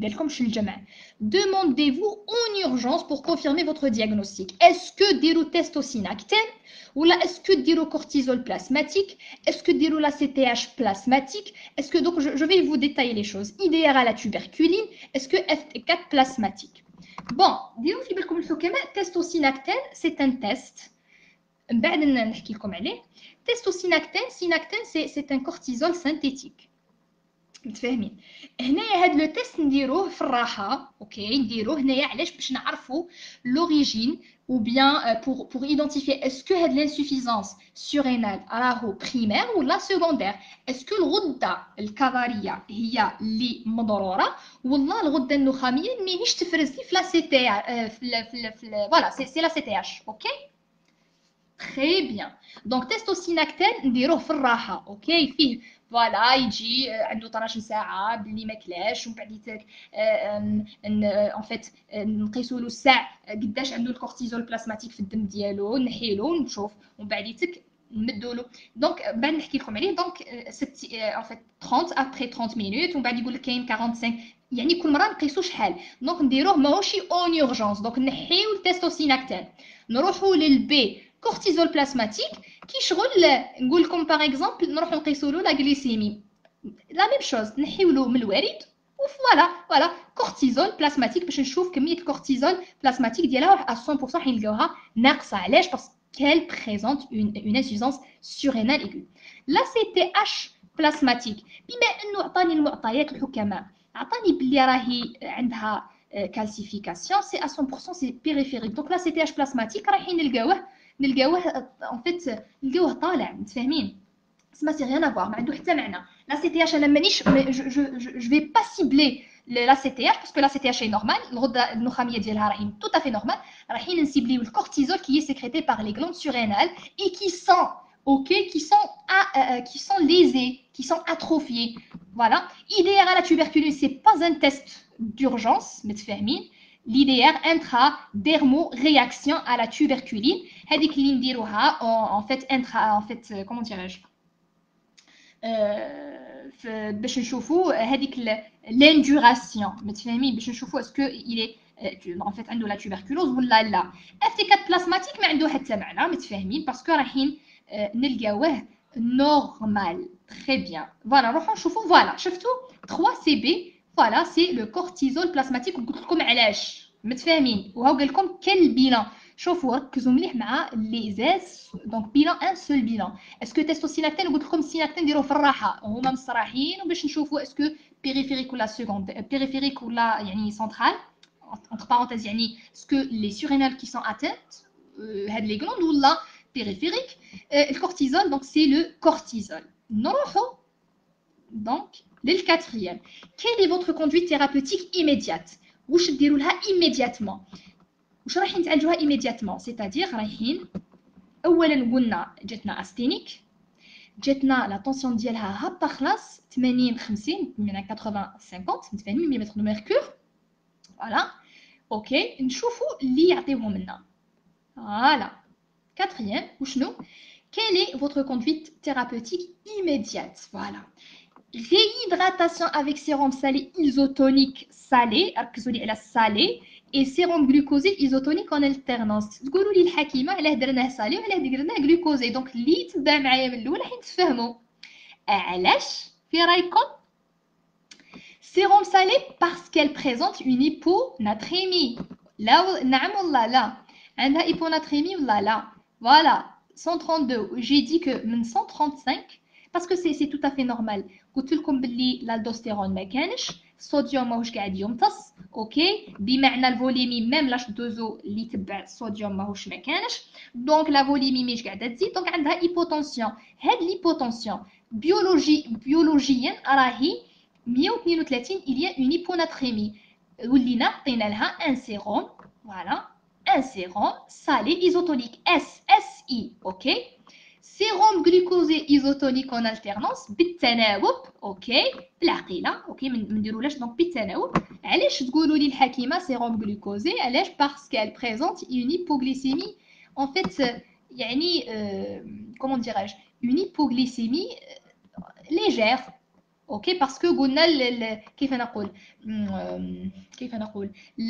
demandez-vous en urgence pour confirmer votre diagnostic. Est-ce que dirou testosinactène ou là est-ce que dirou cortisol plasmatique? Est-ce que dirou la C T H plasmatique? Est-ce que donc je, je vais vous détailler les choses. I D R à la tuberculine. Est-ce que F T quatre plasmatique? Bon, dirou fi بالكم الفو كمان testosinactène c'est un test. بعد نحكي لكم عليه. Testosinactène, sinactène c'est c'est un cortisol synthétique. متفاهمين؟ هنايا هاد لو تيست نديروه في الراحه، اوكي، نديروه هنايا علاش؟ باش نعرفوا لوريجين ou bien euh, pour pour identifier est-ce que هاد l'insuffisance surrénale راهو بريمير ولا سكوندير. est-ce que الغده الكظريه هي اللي مضروره ولا الغده النخاميه ماهيش تفرز لي في لا سي تي في في فوالا سي سي لا سي تي اش. اوكي très bien. donc testosinactène نديروه في الراحه، اوكي، فيه فوالا يجي عنده اثناش ساعه باللي ما كلاش، ومن بعد ان فيت نقيسوا له الساعه قداش عنده الكورتيزول بلازماتيك في الدم ديالو، نحيلو ونشوف، ومن بعديتك نمدوا له. دونك بعد نحكي لكم عليه. دونك ان فيت ثلاثين ابري ثلاثين مينوت، ومن بعد يقول لك كاين خمسة وأربعين، يعني كل مره نقيسوا شحال. دونك نديروه ماهوش اون اورجونس. دونك نحيو التستوسيناكتين، نروحوا للبي كورتيزول بلازماتيك. كي شغل نقول لكم باغ اكزومبل نروحو نقيسوا له لا غليسيمي، لا ميم شوز، نحيو له من الوريد وفوالا فوالا كورتيزول بلازماتيك باش نشوف كميه الكورتيزول بلازماتيك ديالها à cent pour cent حنلقاوها ناقصه. علاش؟ باسكو qu'elle présente une une insuffisance surrénale aiguë. لا سي تي اش بلازماتيك بما انه عطاني المعطيات الحكماء، عطاني بلي راهي عندها كالسيفيكاسيون سي à cent pour cent سي بيريفيريك. دونك لا سي تي اش بلازماتيك رايحين نلقاوه نلقاوه ان فيت نلقاوه طالع. متفاهمين؟ سما سي ريان افوار، ما عنده حتى معنى. لا سي تي اش انا مانيش جو جو في با سيبلي لا سي تي اش باسكو لا سي تي اش اي نورمال، الغده النخاميه ديالها راهين تو افي نورمال. رايحين نسيبليو الكورتيزول كي سيكريتي باغ لي glandes surrénales et qui sont ok qui sont à, euh, qui sont lésés, qui sont atrophiés. Voilà. I D R à la tuberculose c'est pas un test d'urgence. متفاهمين؟ l'I D R intradermo-réaction à la tuberculine. هذيك اللي نديروها en fait intra en fait comment dirais-je باش نشوفوا هذيك l'induration. متفاهمين؟ باش نشوفوا اسكو il est en fait عنده لا tuberculose ولا لا. F T quatre بلازماتيك ما عنده حتى معنى. متفاهمين؟ باسكو رايحين نلقاوه نورمال. très bien. فوالا نروحوا نشوفوا. فوالا شفتوا ثلاثة سي بي. فوالا سي لو كورتيزول بلازماتيك. وقلت لكم علاش. متفاهمين؟ وهاو قال لكم كل بيلان. شوفوا ركزوا مليح مع لي زاس. دونك بيلان ان سول بيلان. اسكو تستوسيناكتين؟ قلت لكم السيناكتين نديروه في الراحه، هما مستراحين، وباش نشوفوا اسكو بيريفيريك ولا سكوند بيريفيريك ولا يعني سنترال entre parenthèses يعني اسكو لي سورينال كي سون اتينت هاد les glandes ولا périphériques. Le cortisol, donc c'est le cortisol. نروحوا donc le quatrième. Quelle est votre conduite thérapeutique immédiate? واش ديروا لها immédiatement؟ واش رايحين تعالجوها immédiatement؟ c'est-à-dire رايحين اولا قلنا جاتنا استينيك، جاتنا لا طونسيون ديالها هابطه خلاص ثمانين خمسين من ثمانين خمسين متفاهمين مليمتر دو ميركور. فوالا اوكي نشوفوا اللي يعطيوهم لنا. فوالا quatrième وشنو؟ quelle est votre conduite thérapeutique immédiate? Voilà. Réhydratation avec sérum salé isotonique salé, ركزوا لي على salé et sérum glucosé isotonique en alternance. تقولوا لي الحكيمه علاه درناه salé وعلاه درناه glucosé. دونك اللي تبع معايا من الاول راح تفهموا علاش في رايكم sérum salé parce qu'elle présente une hyponatrémie. لا نعم والله لا عندها hyponatrémie ولا لا. Voilà cent trente-deux. J'ai dit que من cent trente-cinq parce que c'est c'est tout à fait normal. قلت لكم باللي l'aldostérone ما كانش، الصوديوم ماهوش قاعد يمتص، اوكي، بمعنى الفوليمي ميم لاش دوزو اللي تبع الصوديوم ماهوش ما كانش، دونك لا فوليمي مش قاعده تزيد، دونك عندها هيبوتونسيون. هاد ليبوتونسيون بيولوجي بيولوجيا راهي مية واثنين وثلاثين il y a une hyponatrémie ولينا عطينا لها ان سيروم. فوالا ان سيروم salé isotonique S S I. اوكي sérum glucosé isotonique en alternance بالتناوب. اوكي بالعقيله. اوكي ما نديرولاش دونك بالتناوب. علاش تقولوا لي الحكيمه sérum glucosé؟ علاش؟ parce qu'elle présente une hypoglycémie en fait يعني comment dirais-je une hypoglycémie légère. اوكي باسكو قلنا كيف نقول كيف نقول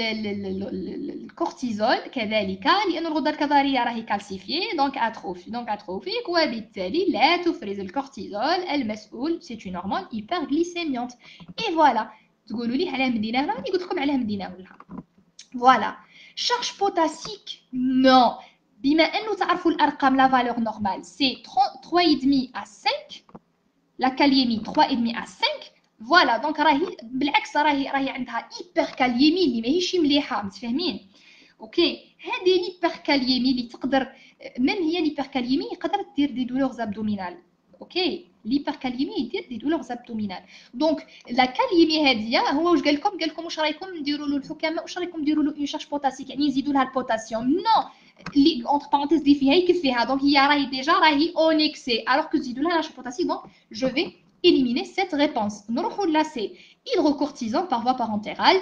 الكورتيزول كذلك لان الغده الكظريه راهي كالسيفيي دونك اتروفي دونك اتروفيك وبالتالي لا تفرز الكورتيزول المسؤول سي اون هرمون هايبرغليسيميونت. اي فوالا تقولوا لي علاه مديناه راني قلت لكم علاه مديناه لها. فوالا شارج بوتاسيك نو بما انه تعرفوا الارقام لا فالور نورمال سي ثلاثة فاصلة خمسة à cinq. لا كاليمي ثلاثة فاصلة خمسة à cinq. فوالا دونك راهي بالعكس راهي راهي عندها ايبر كاليمي اللي ماهيش مليحه متفاهمين. اوكي هذه ليبر كاليمي اللي تقدر ميم هي ليبر كاليمي يقدر دير دي دولورز ابدومينال. اوكي ليبر كاليمي يدير دي دولورز ابدومينال. دونك لا كاليمي هذه هو واش قال لكم؟ قال لكم واش رايكم نديروا له الحكامه واش رايكم نديروا له اون شارج بوتاسيك يعني نزيدوا لها البوتاسيوم؟ نو اللي اونتر بارونتيز اللي فيها يكفيها دونك هي راهي ديجا راهي اون اكسي الوغ كو تزيدوا لها لا شارج بوتاسيك. دونك جو في éliminer cette réponse. نروحوا là c'est hydrocortisone par voie parentérale.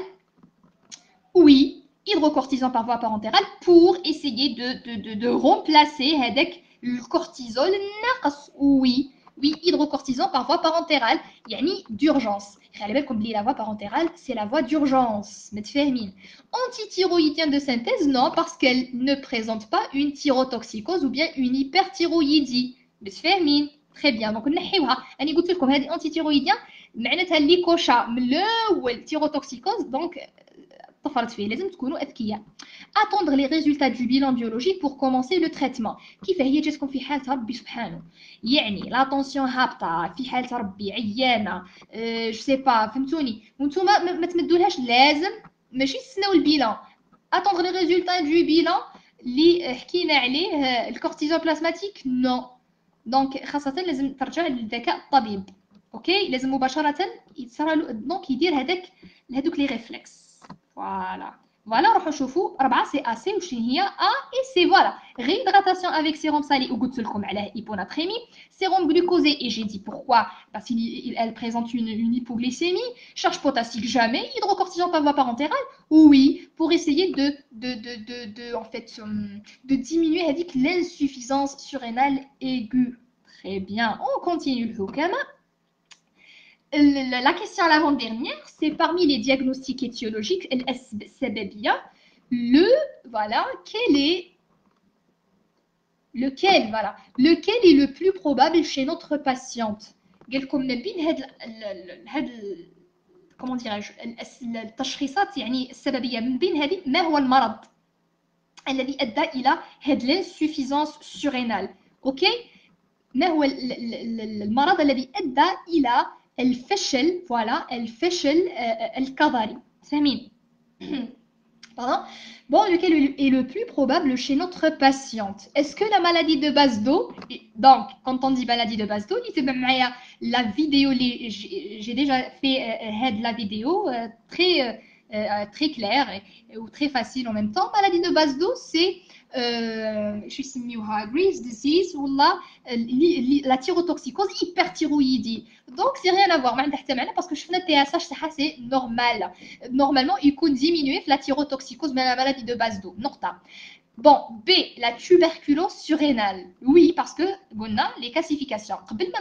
Oui, hydrocortisone par voie parentérale pour essayer de de de, de remplacer هذاك الكورتيزول الناقص. Oui, oui, hydrocortisone par voie parentérale يعني d'urgence. خلي بالكم بلي la voie parentérale c'est la voie d'urgence. متفاهمين؟ Antithyroïdien de synthèse non parce qu'elle ne présente pas une thyrotoxicose ou bien une hyperthyroïdie. متفاهمين؟ très bien دونك نحيوها. راني قلت لكم هذه انتي تيرويديان معناتها اللي كوشا من الاول تيروتوكسيكوز دونك طفرت فيه. لازم تكونوا اذكياء. attendre les résultats du bilan biologique pour commencer le traitement. كيف هي جاتكم في حاله ربي سبحانه يعني لا طونسيون هابطه في حاله ربي عيانه أه جو سي با فهمتوني وانتم ما, ما تمدولهاش لازم ماشي تستناو البيلان. attendre les résultats du bilan اللي حكينا عليه الكورتيزول بلازماتيك نو دونك خاصة لازم ترجع للذكاء الطبيب. اوكي لازم مباشرة يتصرى له دونك يدير هذاك هذوك لي ريفلكس. فوالا فوالا روحوا شوفوا أربعة سي أ سي وشنو هي أ اي سي. فوالا réhydratation avec sérum salé وقلت لكم علاه hyponatrémie. sérum glucosé et j'ai dit pourquoi parce qu'elle présente une, une hypoglycémie. charge potassique jamais. hydrocortisone par voie parentérale oui pour essayer de de de de, de en fait de diminuer avec l'insuffisance surrénale aiguë. Très bien on continue le hukama. La question l'avant-dernière, c'est parmi les diagnostics étiologiques, le, voilà, quel est, lequel, voilà, lequel est le plus probable chez notre patiente? comment dirais-je التشخيصات يعني السببية من بين هذه ما هو المرض الذي أدى إلى هاد l'insuffisance surrénale. أوكي ما هو المرض الذي أدى إلى الفشل. فوالا الفشل الكظري. فاهمين؟ Pardon. Bon, lequel est le plus probable chez notre patiente? Est-ce que la maladie de base d'eau, donc quand on dit maladie de base d'eau, la vidéo, j'ai déjà fait euh, la vidéo euh, très, euh, très claire et, ou très facile en même temps. Maladie de base d'eau, c'est je suis Graves' disease ou la, la thyrotoxicose hyperthyroïdie. Donc, c'est rien à voir parce que je fais un T S H, c'est normal. Normalement, il faut diminuer la thyrotoxicose, mais la maladie de base d'eau. Bon, B, la tuberculose surrénale. Oui, parce que, on a les classifications.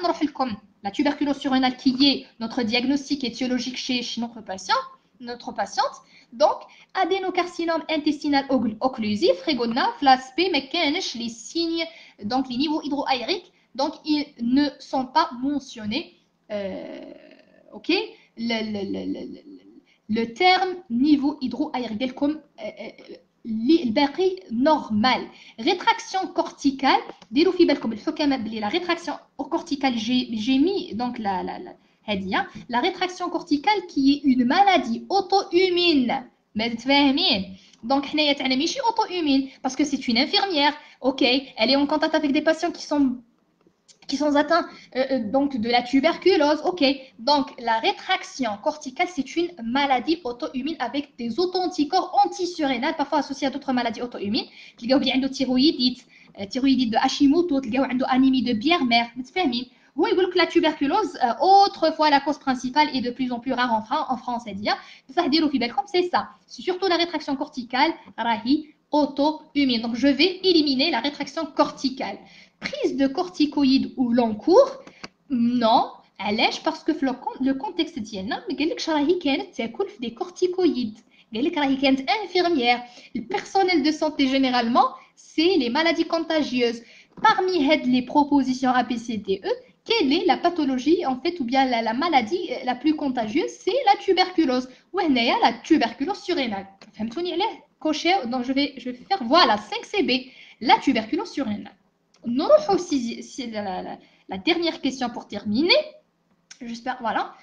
La tuberculose surrénale qui est notre diagnostic étiologique chez, chez notre patient, notre patiente. Donc, adénocarcinome intestinal occlusif, frégona, l'aspect, mais les signes, donc les niveaux hydroaériques, donc ils ne sont pas mentionnés. Euh, ok, le, le, le, le, le terme niveau hydroaérique comme euh, الباقي normal. Rétraction corticale, ديروا في بالكم الحكماء بلي la rétraction corticale j'ai mis donc la la la هذه la rétraction corticale qui est une maladie auto-immune. ما تفاهمين؟ donc حنايا تاعنا ماشي auto-immune parce que c'est une infirmière. OK, elle est en contact avec des patients qui sont qui sont atteints euh, donc de la tuberculose. Ok, donc la rétraction corticale, c'est une maladie auto-immune avec des auto-anticorps antisurrénales, parfois associés à d'autres maladies auto-immunes. Il y a une thyroïdite, thyroïdite de Hashimoto, il y a une anémie de Biermer. Oui, que la tuberculose, euh, autrefois la cause principale est de plus en plus rare en, Fran en France, c'est-à-dire, c'est ça. C'est surtout la rétraction corticale, rahi, auto-immune. Donc, je vais éliminer la rétraction corticale. Prise de corticoïdes ou long cours? Non. علاش parce que le contexte ديالنا ما قالكش راهي كانت تاكل في des corticoïdes. قالك راهي كانت infirmière. Le personnel de santé généralement, c'est les maladies contagieuses. Parmi les propositions A B C D E, quelle est la pathologie en fait ou bien la, la maladie la plus contagieuse? C'est la tuberculose. وهنايا la tuberculose surrénale. فهمتوني علاه؟ coché, donc je vais je vais faire voilà cinq C B, la tuberculose surrénale. Nous aussi, c'est la, la, la dernière question pour terminer. J'espère, voilà.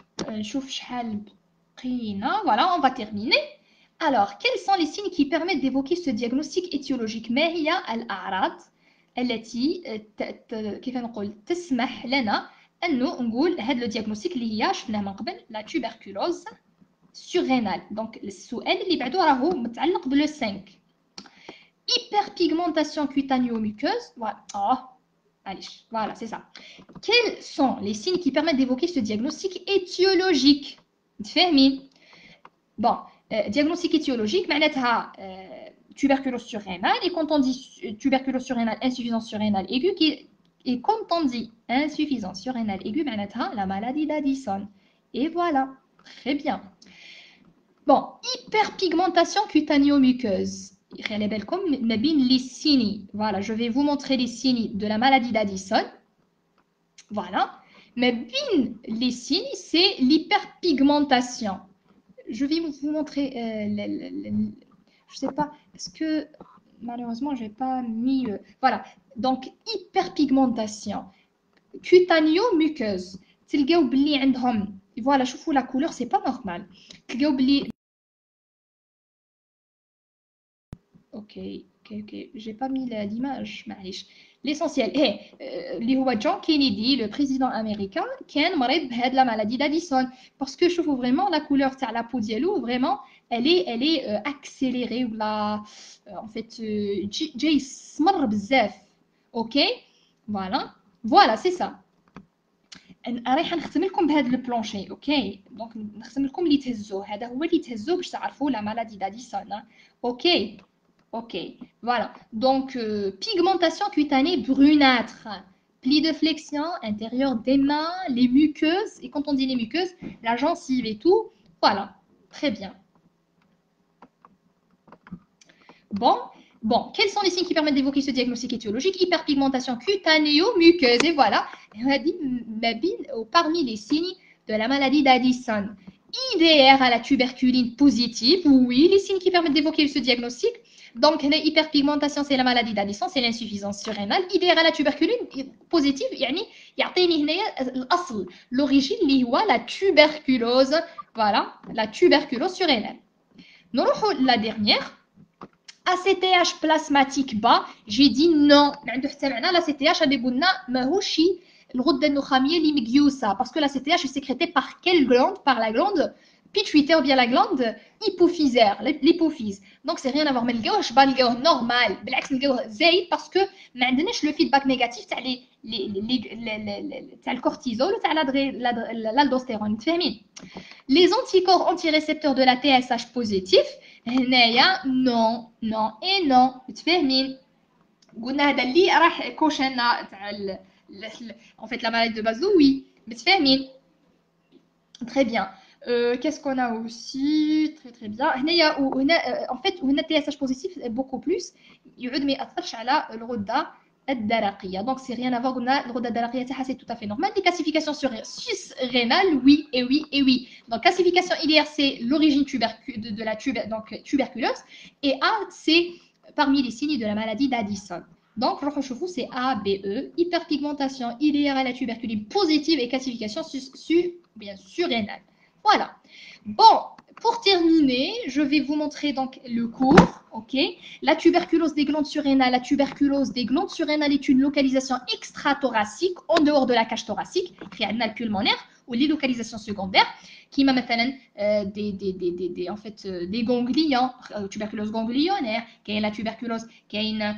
Voilà, on va terminer. Alors, quels sont les signes qui permettent d'évoquer ce diagnostic étiologique? ما هي الأعراض التي كيف نقول تسمح لنا أنه نقول هذا الديagnostic اللي هي شفناه من قبل la tuberculose surrénale. Donc, السؤال اللي بعده راهو متعلق بلو cinq. Hyperpigmentation cutanéo-muqueuse. Voilà. Oh. Allez, voilà, c'est ça. Quels sont les signes qui permettent d'évoquer ce diagnostic étiologique? Bon, euh, diagnostic étiologique, معناتها euh, tuberculose surrénale. Et quand on dit tuberculose surrénale, insuffisance surrénale aiguë, qui, et quand on dit insuffisance surrénale aiguë, معناتها la maladie d'Addison. Et voilà, très bien. Bon, hyperpigmentation cutanéo-muqueuse. Les signes. Voilà, je vais vous montrer les signes de la maladie d'Addison. Voilà. Mais bien, les signes, c'est l'hyperpigmentation. Je vais vous montrer. Euh, le, le, le, je sais pas. Est-ce que malheureusement, je n'ai pas mis. Euh, voilà. Donc, hyperpigmentation cutanéo-muqueuse. Voilà, je vous la couleur, c'est pas normal. Ok, ok, ok. J'ai pas mis l'image, معليش. L'essentiel est, اللي هو John Kennedy, le président américain, كان مريض بهاد la maladie d'Addison. Parce que je trouve vraiment la couleur تاع la peau ديالو, vraiment, elle est, elle est euh, accélérée ou la, euh, en fait, جاي يسمر بزاف. Ok, voilà, voilà, c'est ça. رايحه نختم لكم بهذا البلانشي. اوكي دونك نختم لكم اللي تهزوه. هذا هو اللي تهزوه باش تعرفوا la maladie d'Addison. اوكي. Ok, voilà. Donc, euh, pigmentation cutanée brunâtre, plis de flexion, intérieur des mains, les muqueuses. Et quand on dit les muqueuses, la gencive et tout. Voilà, très bien. Bon, bon. Quels sont les signes qui permettent d'évoquer ce diagnostic étiologique? Hyperpigmentation cutanéo-muqueuse. Et voilà, on a dit parmi les signes de la maladie d'Addison. I D R à la tuberculine positive. Oui, les signes qui permettent d'évoquer ce diagnostic. Donc, l'hyperpigmentation, c'est la maladie d'Addison, c'est l'insuffisance surrénale. I D R à la tuberculine positive, يعني يعطيني هنايا الأصل, l'origine اللي هو la tuberculose. Voilà, la tuberculose surrénale. نروحوا la dernière. A C T H plasmatique bas, j'ai dit non. ما عنده حتى معنى. La C T H اللي قلنا ماهوش الغدة النخامية اللي مقيوسة, parce que la C T H est sécrétée par quelle glande? Par la glande pituitaire ou bien la glande hypophysaire, l'hypophyse. Donc c'est rien à voir. ما نلقاوهش با نلقاوه normal, بالعكس نلقاوه زايد parce que ما عندناش le feedback négatif تاع لي لي تاع الكورتيزول وتاع l'aldostérone. متفاهمين؟ Les anticorps antirécepteurs de la T S H positif, هنايا non non et non. متفاهمين؟ قلنا هذا اللي راح كوشنا تاع en fait la maladie de Bazou, oui. متفاهمين؟ Très bien. Euh, Qu'est-ce qu'on a aussi? Très très bien. هنايا وهنا en fait وهنا T S H positif beaucoup plus يعود ما يأثرش على الغدة الدرقية. Donc c'est rien à voir. قلنا الغدة الدرقية تاعها c'est tout à fait normal. Les classifications sur sus-rénale, oui et oui et oui. Donc classification I D R c'est l'origine tubercu de, de la tube donc tuberculose et A c'est parmi les signes de la maladie d'Addison. Donc, c'est A, B, E, hyperpigmentation, I D R à la tuberculose positive et classification su, su, bien surrénale. Voilà. Bon, pour terminer, je vais vous montrer donc le cours. Ok. La tuberculose des glandes surrénales. La tuberculose des glandes surrénales est une localisation extrathoracique en dehors de la cage thoracique, réanale pulmonaire, ou les localisations secondaires, qui m'a maintenant euh, des, des, des, des, des, en fait, euh, des ganglions, euh, tuberculose ganglionnaire, qui est la tuberculose, qui est une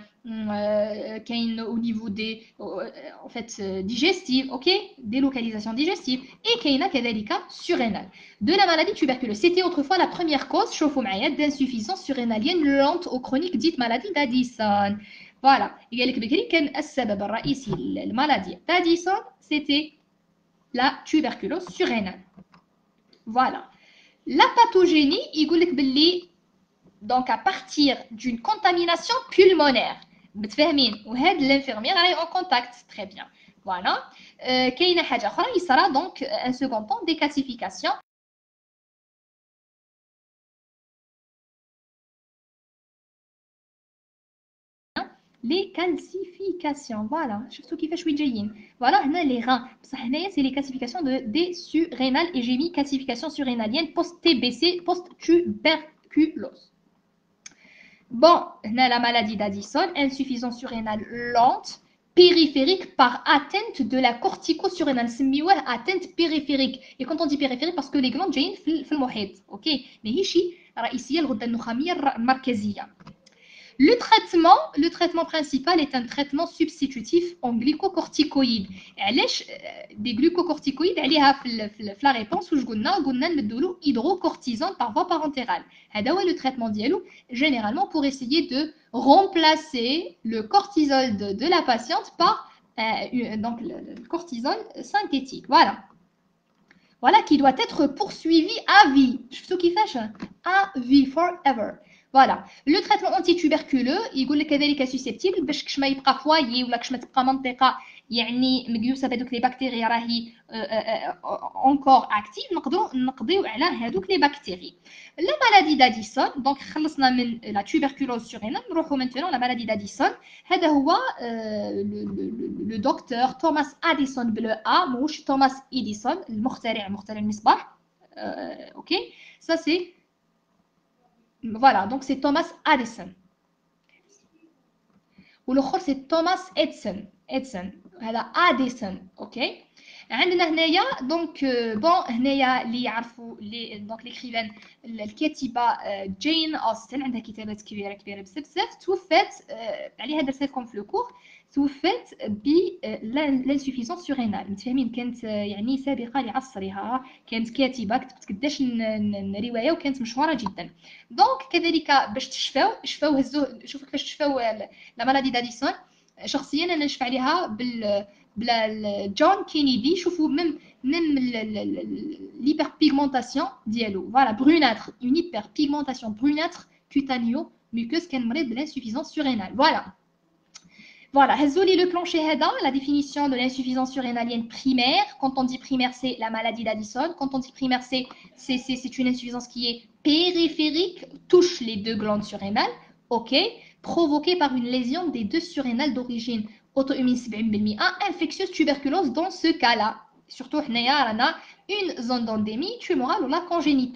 euh, au niveau des euh, en fait euh, digestives, ok, des localisations digestives, et qui est كذلك surrénale de la maladie tuberculeuse. C'était autrefois la première cause, شوفوا معايا, d'insuffisance surrénalienne lente ou chronique dite maladie d'Addison. Voilà. قال لك بكري كان السبب الرئيسي للمالادي d'Addison c'était la tuberculose surrénale. Voilà. La pathogénie, il dit que donc à partir d'une contamination pulmonaire. بتفهمين وهاد l'infirmière elle est en contact très bien. Voilà. Euh, كاينه حاجه اخرى يصرا donc un second temps des classifications. Les calcifications, voilà, شفتوا كيفاش وين جايين. Voilà, هنا les reins. بصح هنايا c'est les classifications de des surrénales et j'ai mis classification surrénalienne post-T B C, post-tuberculose. Bon, هنا la maladie d'Addison, insuffisance surrénale lente, périphérique par atteinte de la cortico-surrénale. سميوه atteinte périphérique. Et quand on dit périphérique, parce que les glandes جايين في في المحيط, ok. ماهيش رئيسية الغدة النخامية المركزية. Le traitement, le traitement principal est un traitement substitutif en glucocorticoïdes. علاش des glucocorticoïdes عليها في في la réponse واش قلنا قلنا نمدوا له hydrocortisone par voie parentérale. هذا هو le traitement ديالو généralement pour essayer de remplacer le cortisol de, de la patiente par euh, donc le, le cortisol synthétique. Voilà. Voilà qui doit être poursuivi à vie. شفتوا كيفاش à vie forever. Voilà. Le traitement antituberculeux يقول لك كذلك susceptible باش كش ما يبقى فوايي ولا كش ما تبقى منطقه يعني مقيوسه بهذوك لي بكتيريا راهي encore active نقدروا نقضيو على هذوك لي بكتيري. La maladie d'Addison donc خلصنا من la tuberculose surrénale نروحوا maintenant la maladie d'Addison. هذا هو le docteur Thomas Addison بلو A ماهوش توماس إديسون المخترع مخترع المصباح. OK, ça c'est voilà, donc c'est Thomas Addison. Ou l'autre c'est Thomas Edison. Edison. هذا Addison, ok. عندنا هنايا donc bon هنايا اللي يعرفوا لي donc l'écrivaine الكاتبة جين أوستن عندها كتابات كبيرة كبيرة بزاف بزاف توفات عليها درت لكم في الكور توفات ب l'insuffisance surrénale. متفاهمين كانت يعني سابقة لعصرها كانت كاتبة كتبت قداش رواية وكانت مشهورة جدا. دونك كذلك باش تشفاو شفاو هزوه شوفوا كيفاش تشفاو لا مالادي داديسون. شخصيا انا نشفع عليها بال بلا جون كينيدي. شوفوا ميم ميم l'hyperpigmentation ديالو فوالا brunâtre une hyperpigmentation brunâtre cutaneo muqueuse كان مريض بالinsuffisance surrénale. Voilà. Voilà, Hazoli le plancher Heda, la définition de l'insuffisance surrénalienne primaire. Quand on dit primaire, c'est la maladie d'Addison. Quand on dit primaire, c'est c'est une insuffisance qui est périphérique, touche les deux glandes surrénales, ok, provoquée par une lésion des deux surrénales d'origine auto-immune سبعين بالمية, infectieuse tuberculose dans ce cas-là. Surtout, on a une zone d'endémie tumorale ou la congénitale.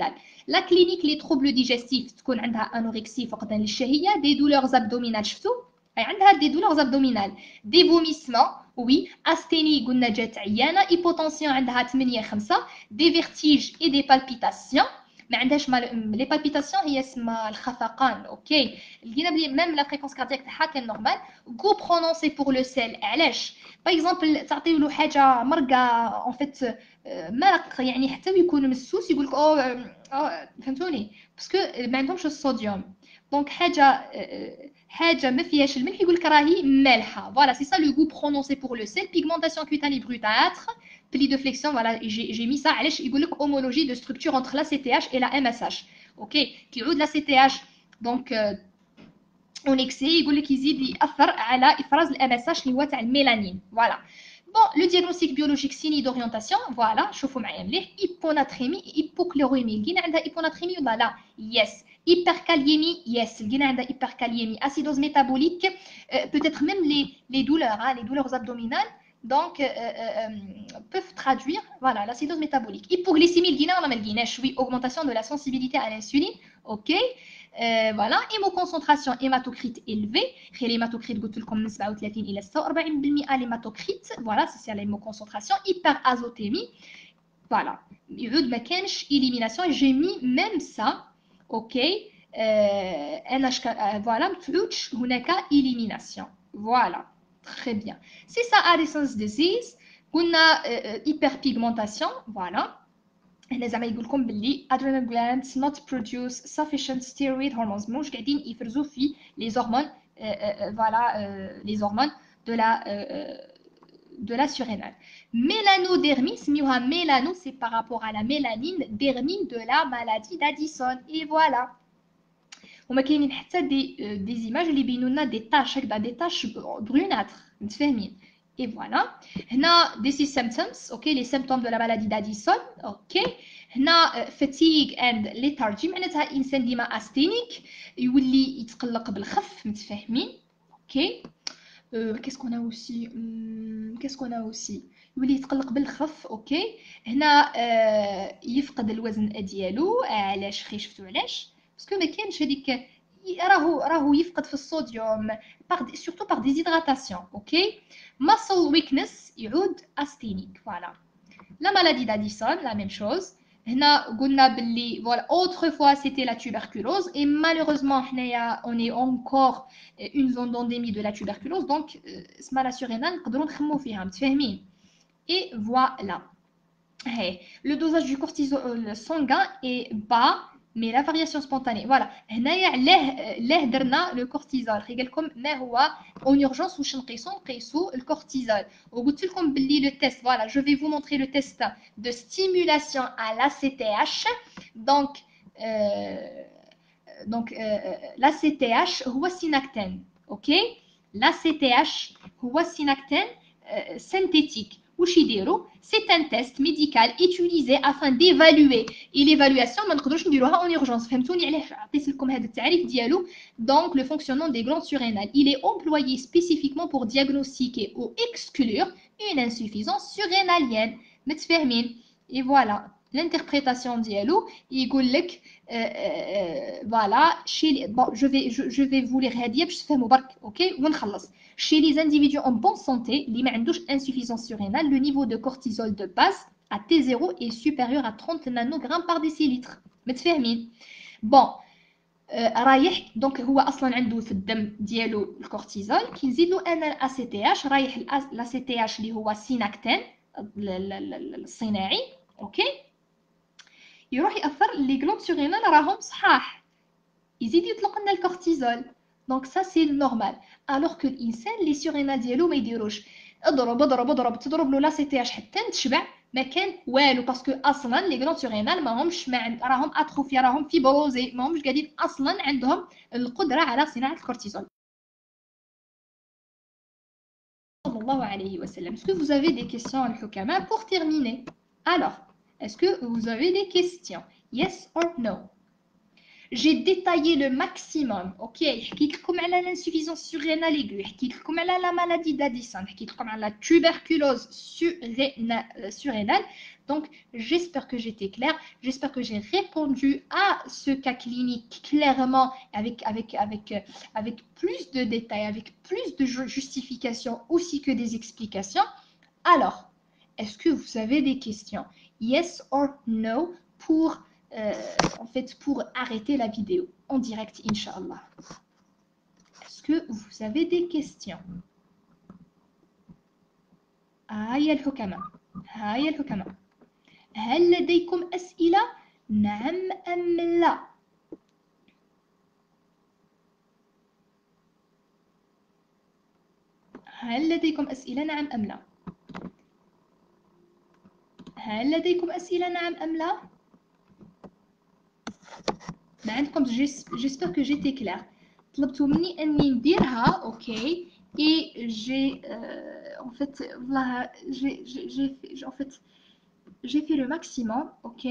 لا كلينيك لي تروبل ديجستيف تكون عندها انوركسي فقدان للشهيه دي دولورز ابدومينال شفتوا اي عندها دي دولورز ابدومينال دي فوميسمون وي استيني قلنا جات عيانه ايبوتونسيون عندها ثمانية خمسة دي فيرتيج اي دي بالبيتاسيون ما عندهاش لي بالبيتاسيون هي اسمها الخفقان اوكي لقينا بلي ميم لا فريكونس كاردياك تاعها كان نورمال غو برونونسي بور لو سيل علاش باغ اكزومبل تعطيو له حاجه مرقه اون فيت مرق يعني حتى يكون مسوس يقول لك او فهمتوني باسكو ما عندهمش الصوديوم دونك حاجه حاجه ما فيهاش الملح يقول لك راهي مالحه فوالا سي سا لو غو برونونسي بور لو سيل بيغمونطاسيون كوتاني بروتاتر pli de flexion voilà j'ai mis ça علاش يقول لك homologie de structure entre la C T H et la M S H اوكي كيعود la C T H donc اون اكسي يقول لك يزيد ياثر على افراز الام اس اتش اللي هو تاع الميلانين فوالا بون لو دياغنوستيك بيولوجيك سيني دورينتاسيون فوالا شوفوا معايا مليح ايبوناتريمي ايبوكلورومي لقينا عندها ايبوناتريمي ولا لا يس hyperkaliémie يس لقينا عندها hyperkaliémie acidose métabolique peut-être même les les douleurs hein, les douleurs abdominales donc euh, euh, peuvent traduire voilà l'acidose métabolique hypoglycémie لقينا ولا ما لقيناش oui augmentation de la sensibilité à l'insuline ok Euh, voilà hémoconcentration hématocrite élevée خير hématocrite قلت لكم من سبعة وثلاثين الى ستة وأربعين بالمئة l'hématocrite voilà c'est la hémoconcentration hyperazotémie voilà يعود ما كانش élimination j'ai mis même ça ok انا euh, voilà ما تعودش هناك élimination voilà très bien c'est ça Addison's disease قلنا euh, hyperpigmentation voilà هنا زعما يقول لكم باللي adrenal glands not produce sufficient steroid hormones موش قاعدين يفرزوا في les hormones voilà les hormones de la de la surrénale mélanodermie سميوها mélano c'est par rapport à la mélanine dermine de la maladie d'Addison et voilà وما كاينين حتى دي دي ايماج اللي يبينوا لنا دي تاش هكذا دي تاش بروناتر متفاهمين Et voilà. هنا this is symptoms, okay, les symptômes de la maladie d'Addison, okay. هنا uh, fatigue and lethargy معناتها إنسان ديما أستينيك يولي يتقلق بالخف متفاهمين, okay. Euh, qu'est-ce qu'on a aussi hum, qu'est-ce qu'on a aussi يولي يتقلق بالخف, okay. هنا uh, يفقد الوزن ديالو علاش خي شفتوا علاش باسكو ما كانش هذيك راهو راهو يفقد في الصوديوم par surtout par déshydratation, okay. Muscle weakness يعود asthénique, voilà. La maladie d'Addison, la même chose. هنا قلنا باللي voilà autrefois c'était la tuberculose et malheureusement حنايا on est encore une zone d'endémie de la tuberculose donc اسمها la surrénale نقدروا نخمو فيها متفاهمين. Et voilà. Hey, le dosage du cortisol sanguin est bas mais la variation spontanée voilà هنايا علاه لاه درنا لو كورتيزول قال لكم ما هو اون اورجونس واش نقيسو نقيسو الكورتيزول وقلت لكم باللي لو تيست voilà je vais vous montrer le test de stimulation à l'A C T H donc euh, donc euh, l'A C T H هو synactène ok l'A C T H هو synactène euh, synthétique واش يديروا c'est un test médical utilisé afin d'évaluer et l'évaluation ما نقدروش نديروها en urgence فهمتوني علاش عطيت لكم هذا التعريف ديالو donc le fonctionnement des glandes surrénales il est employé spécifiquement pour diagnostiquer ou exclure une insuffisance surrénalienne متفاهمين et voilà l'interprétation ديالو يقول لك voilà chez bon je vais je, je vais vous lire هذه باش تفهموا برك اوكي ونخلص Chez les individus en bonne santé, les insuffisance surrénale, le niveau de cortisol de base à T zéro est supérieur à trente nanogrammes par décilitre. متفاهمين؟ Bon, رايح donc هو أصلاً عنده في الدم ديالو الكورتيزول كي نزيدو أنا ال A C T H رايح ال A C T H اللي هو سيناكتين الصناعي، أوكي؟ يروح يأثر لي غلوند سورينال راهم صحاح، يزيد يطلق لنا الكورتيزول. Donc ça c'est normal. Alors que l'insan les surrénales ديالو ما يديروش اضرب اضرب اضرب تضرب له لا سي تي اش حتى تشبع ما كان والو باسكو اصلا لي غلوند سورينال ما همش ما عند راهم اتروفيا راهم فيبروزي ما همش قاعدين اصلا عندهم القدره على صناعه الكورتيزول. صلى الله عليه وسلم. Est-ce que vous avez des questions الحكماء pour terminer? Alors, est-ce que vous avez des questions? Yes or no? J'ai détaillé le maximum, ok? حكيت لكم على l'insuffisance surrénale aiguë, حكيت لكم على la maladie d'Addison, حكيت لكم على la tuberculose surréna- surrénale. Donc, j'espère que j'étais claire, j'espère que j'ai répondu à ce cas clinique clairement, avec, avec, avec, euh, avec plus de détails, avec plus de ju- justifications aussi que des explications. Alors, est-ce que vous avez des questions? Yes or no pour, euh, en fait, pour arrêter la vidéo en direct, Inch'Allah. Est-ce que vous avez des questions? هيا الحكماء هيا الحكماء هل لديكم أسئلة؟ نعم أم لا؟ هل لديكم أسئلة؟ نعم أم لا؟ هل لديكم أسئلة؟ نعم أم لا؟ ما عندكم؟ j'espère que j'étais claire. طلبتوا مني أني نديرها أوكي et j'ai euh, en fait voilà, j'ai j'ai fait en fait j'ai fait le maximum, ok.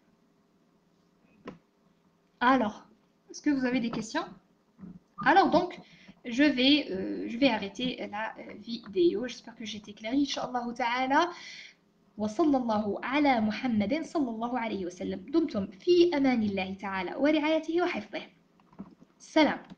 Alors, est-ce que vous avez des questions? Alors donc, je vais, euh, je vais arrêter la euh, vidéo. J'espère que j'étais claire. Inch'Allah ta'ala. وصلى الله على محمد صلى الله عليه وسلم. دمتم في أمان الله تعالى ورعايته وحفظه. سلام.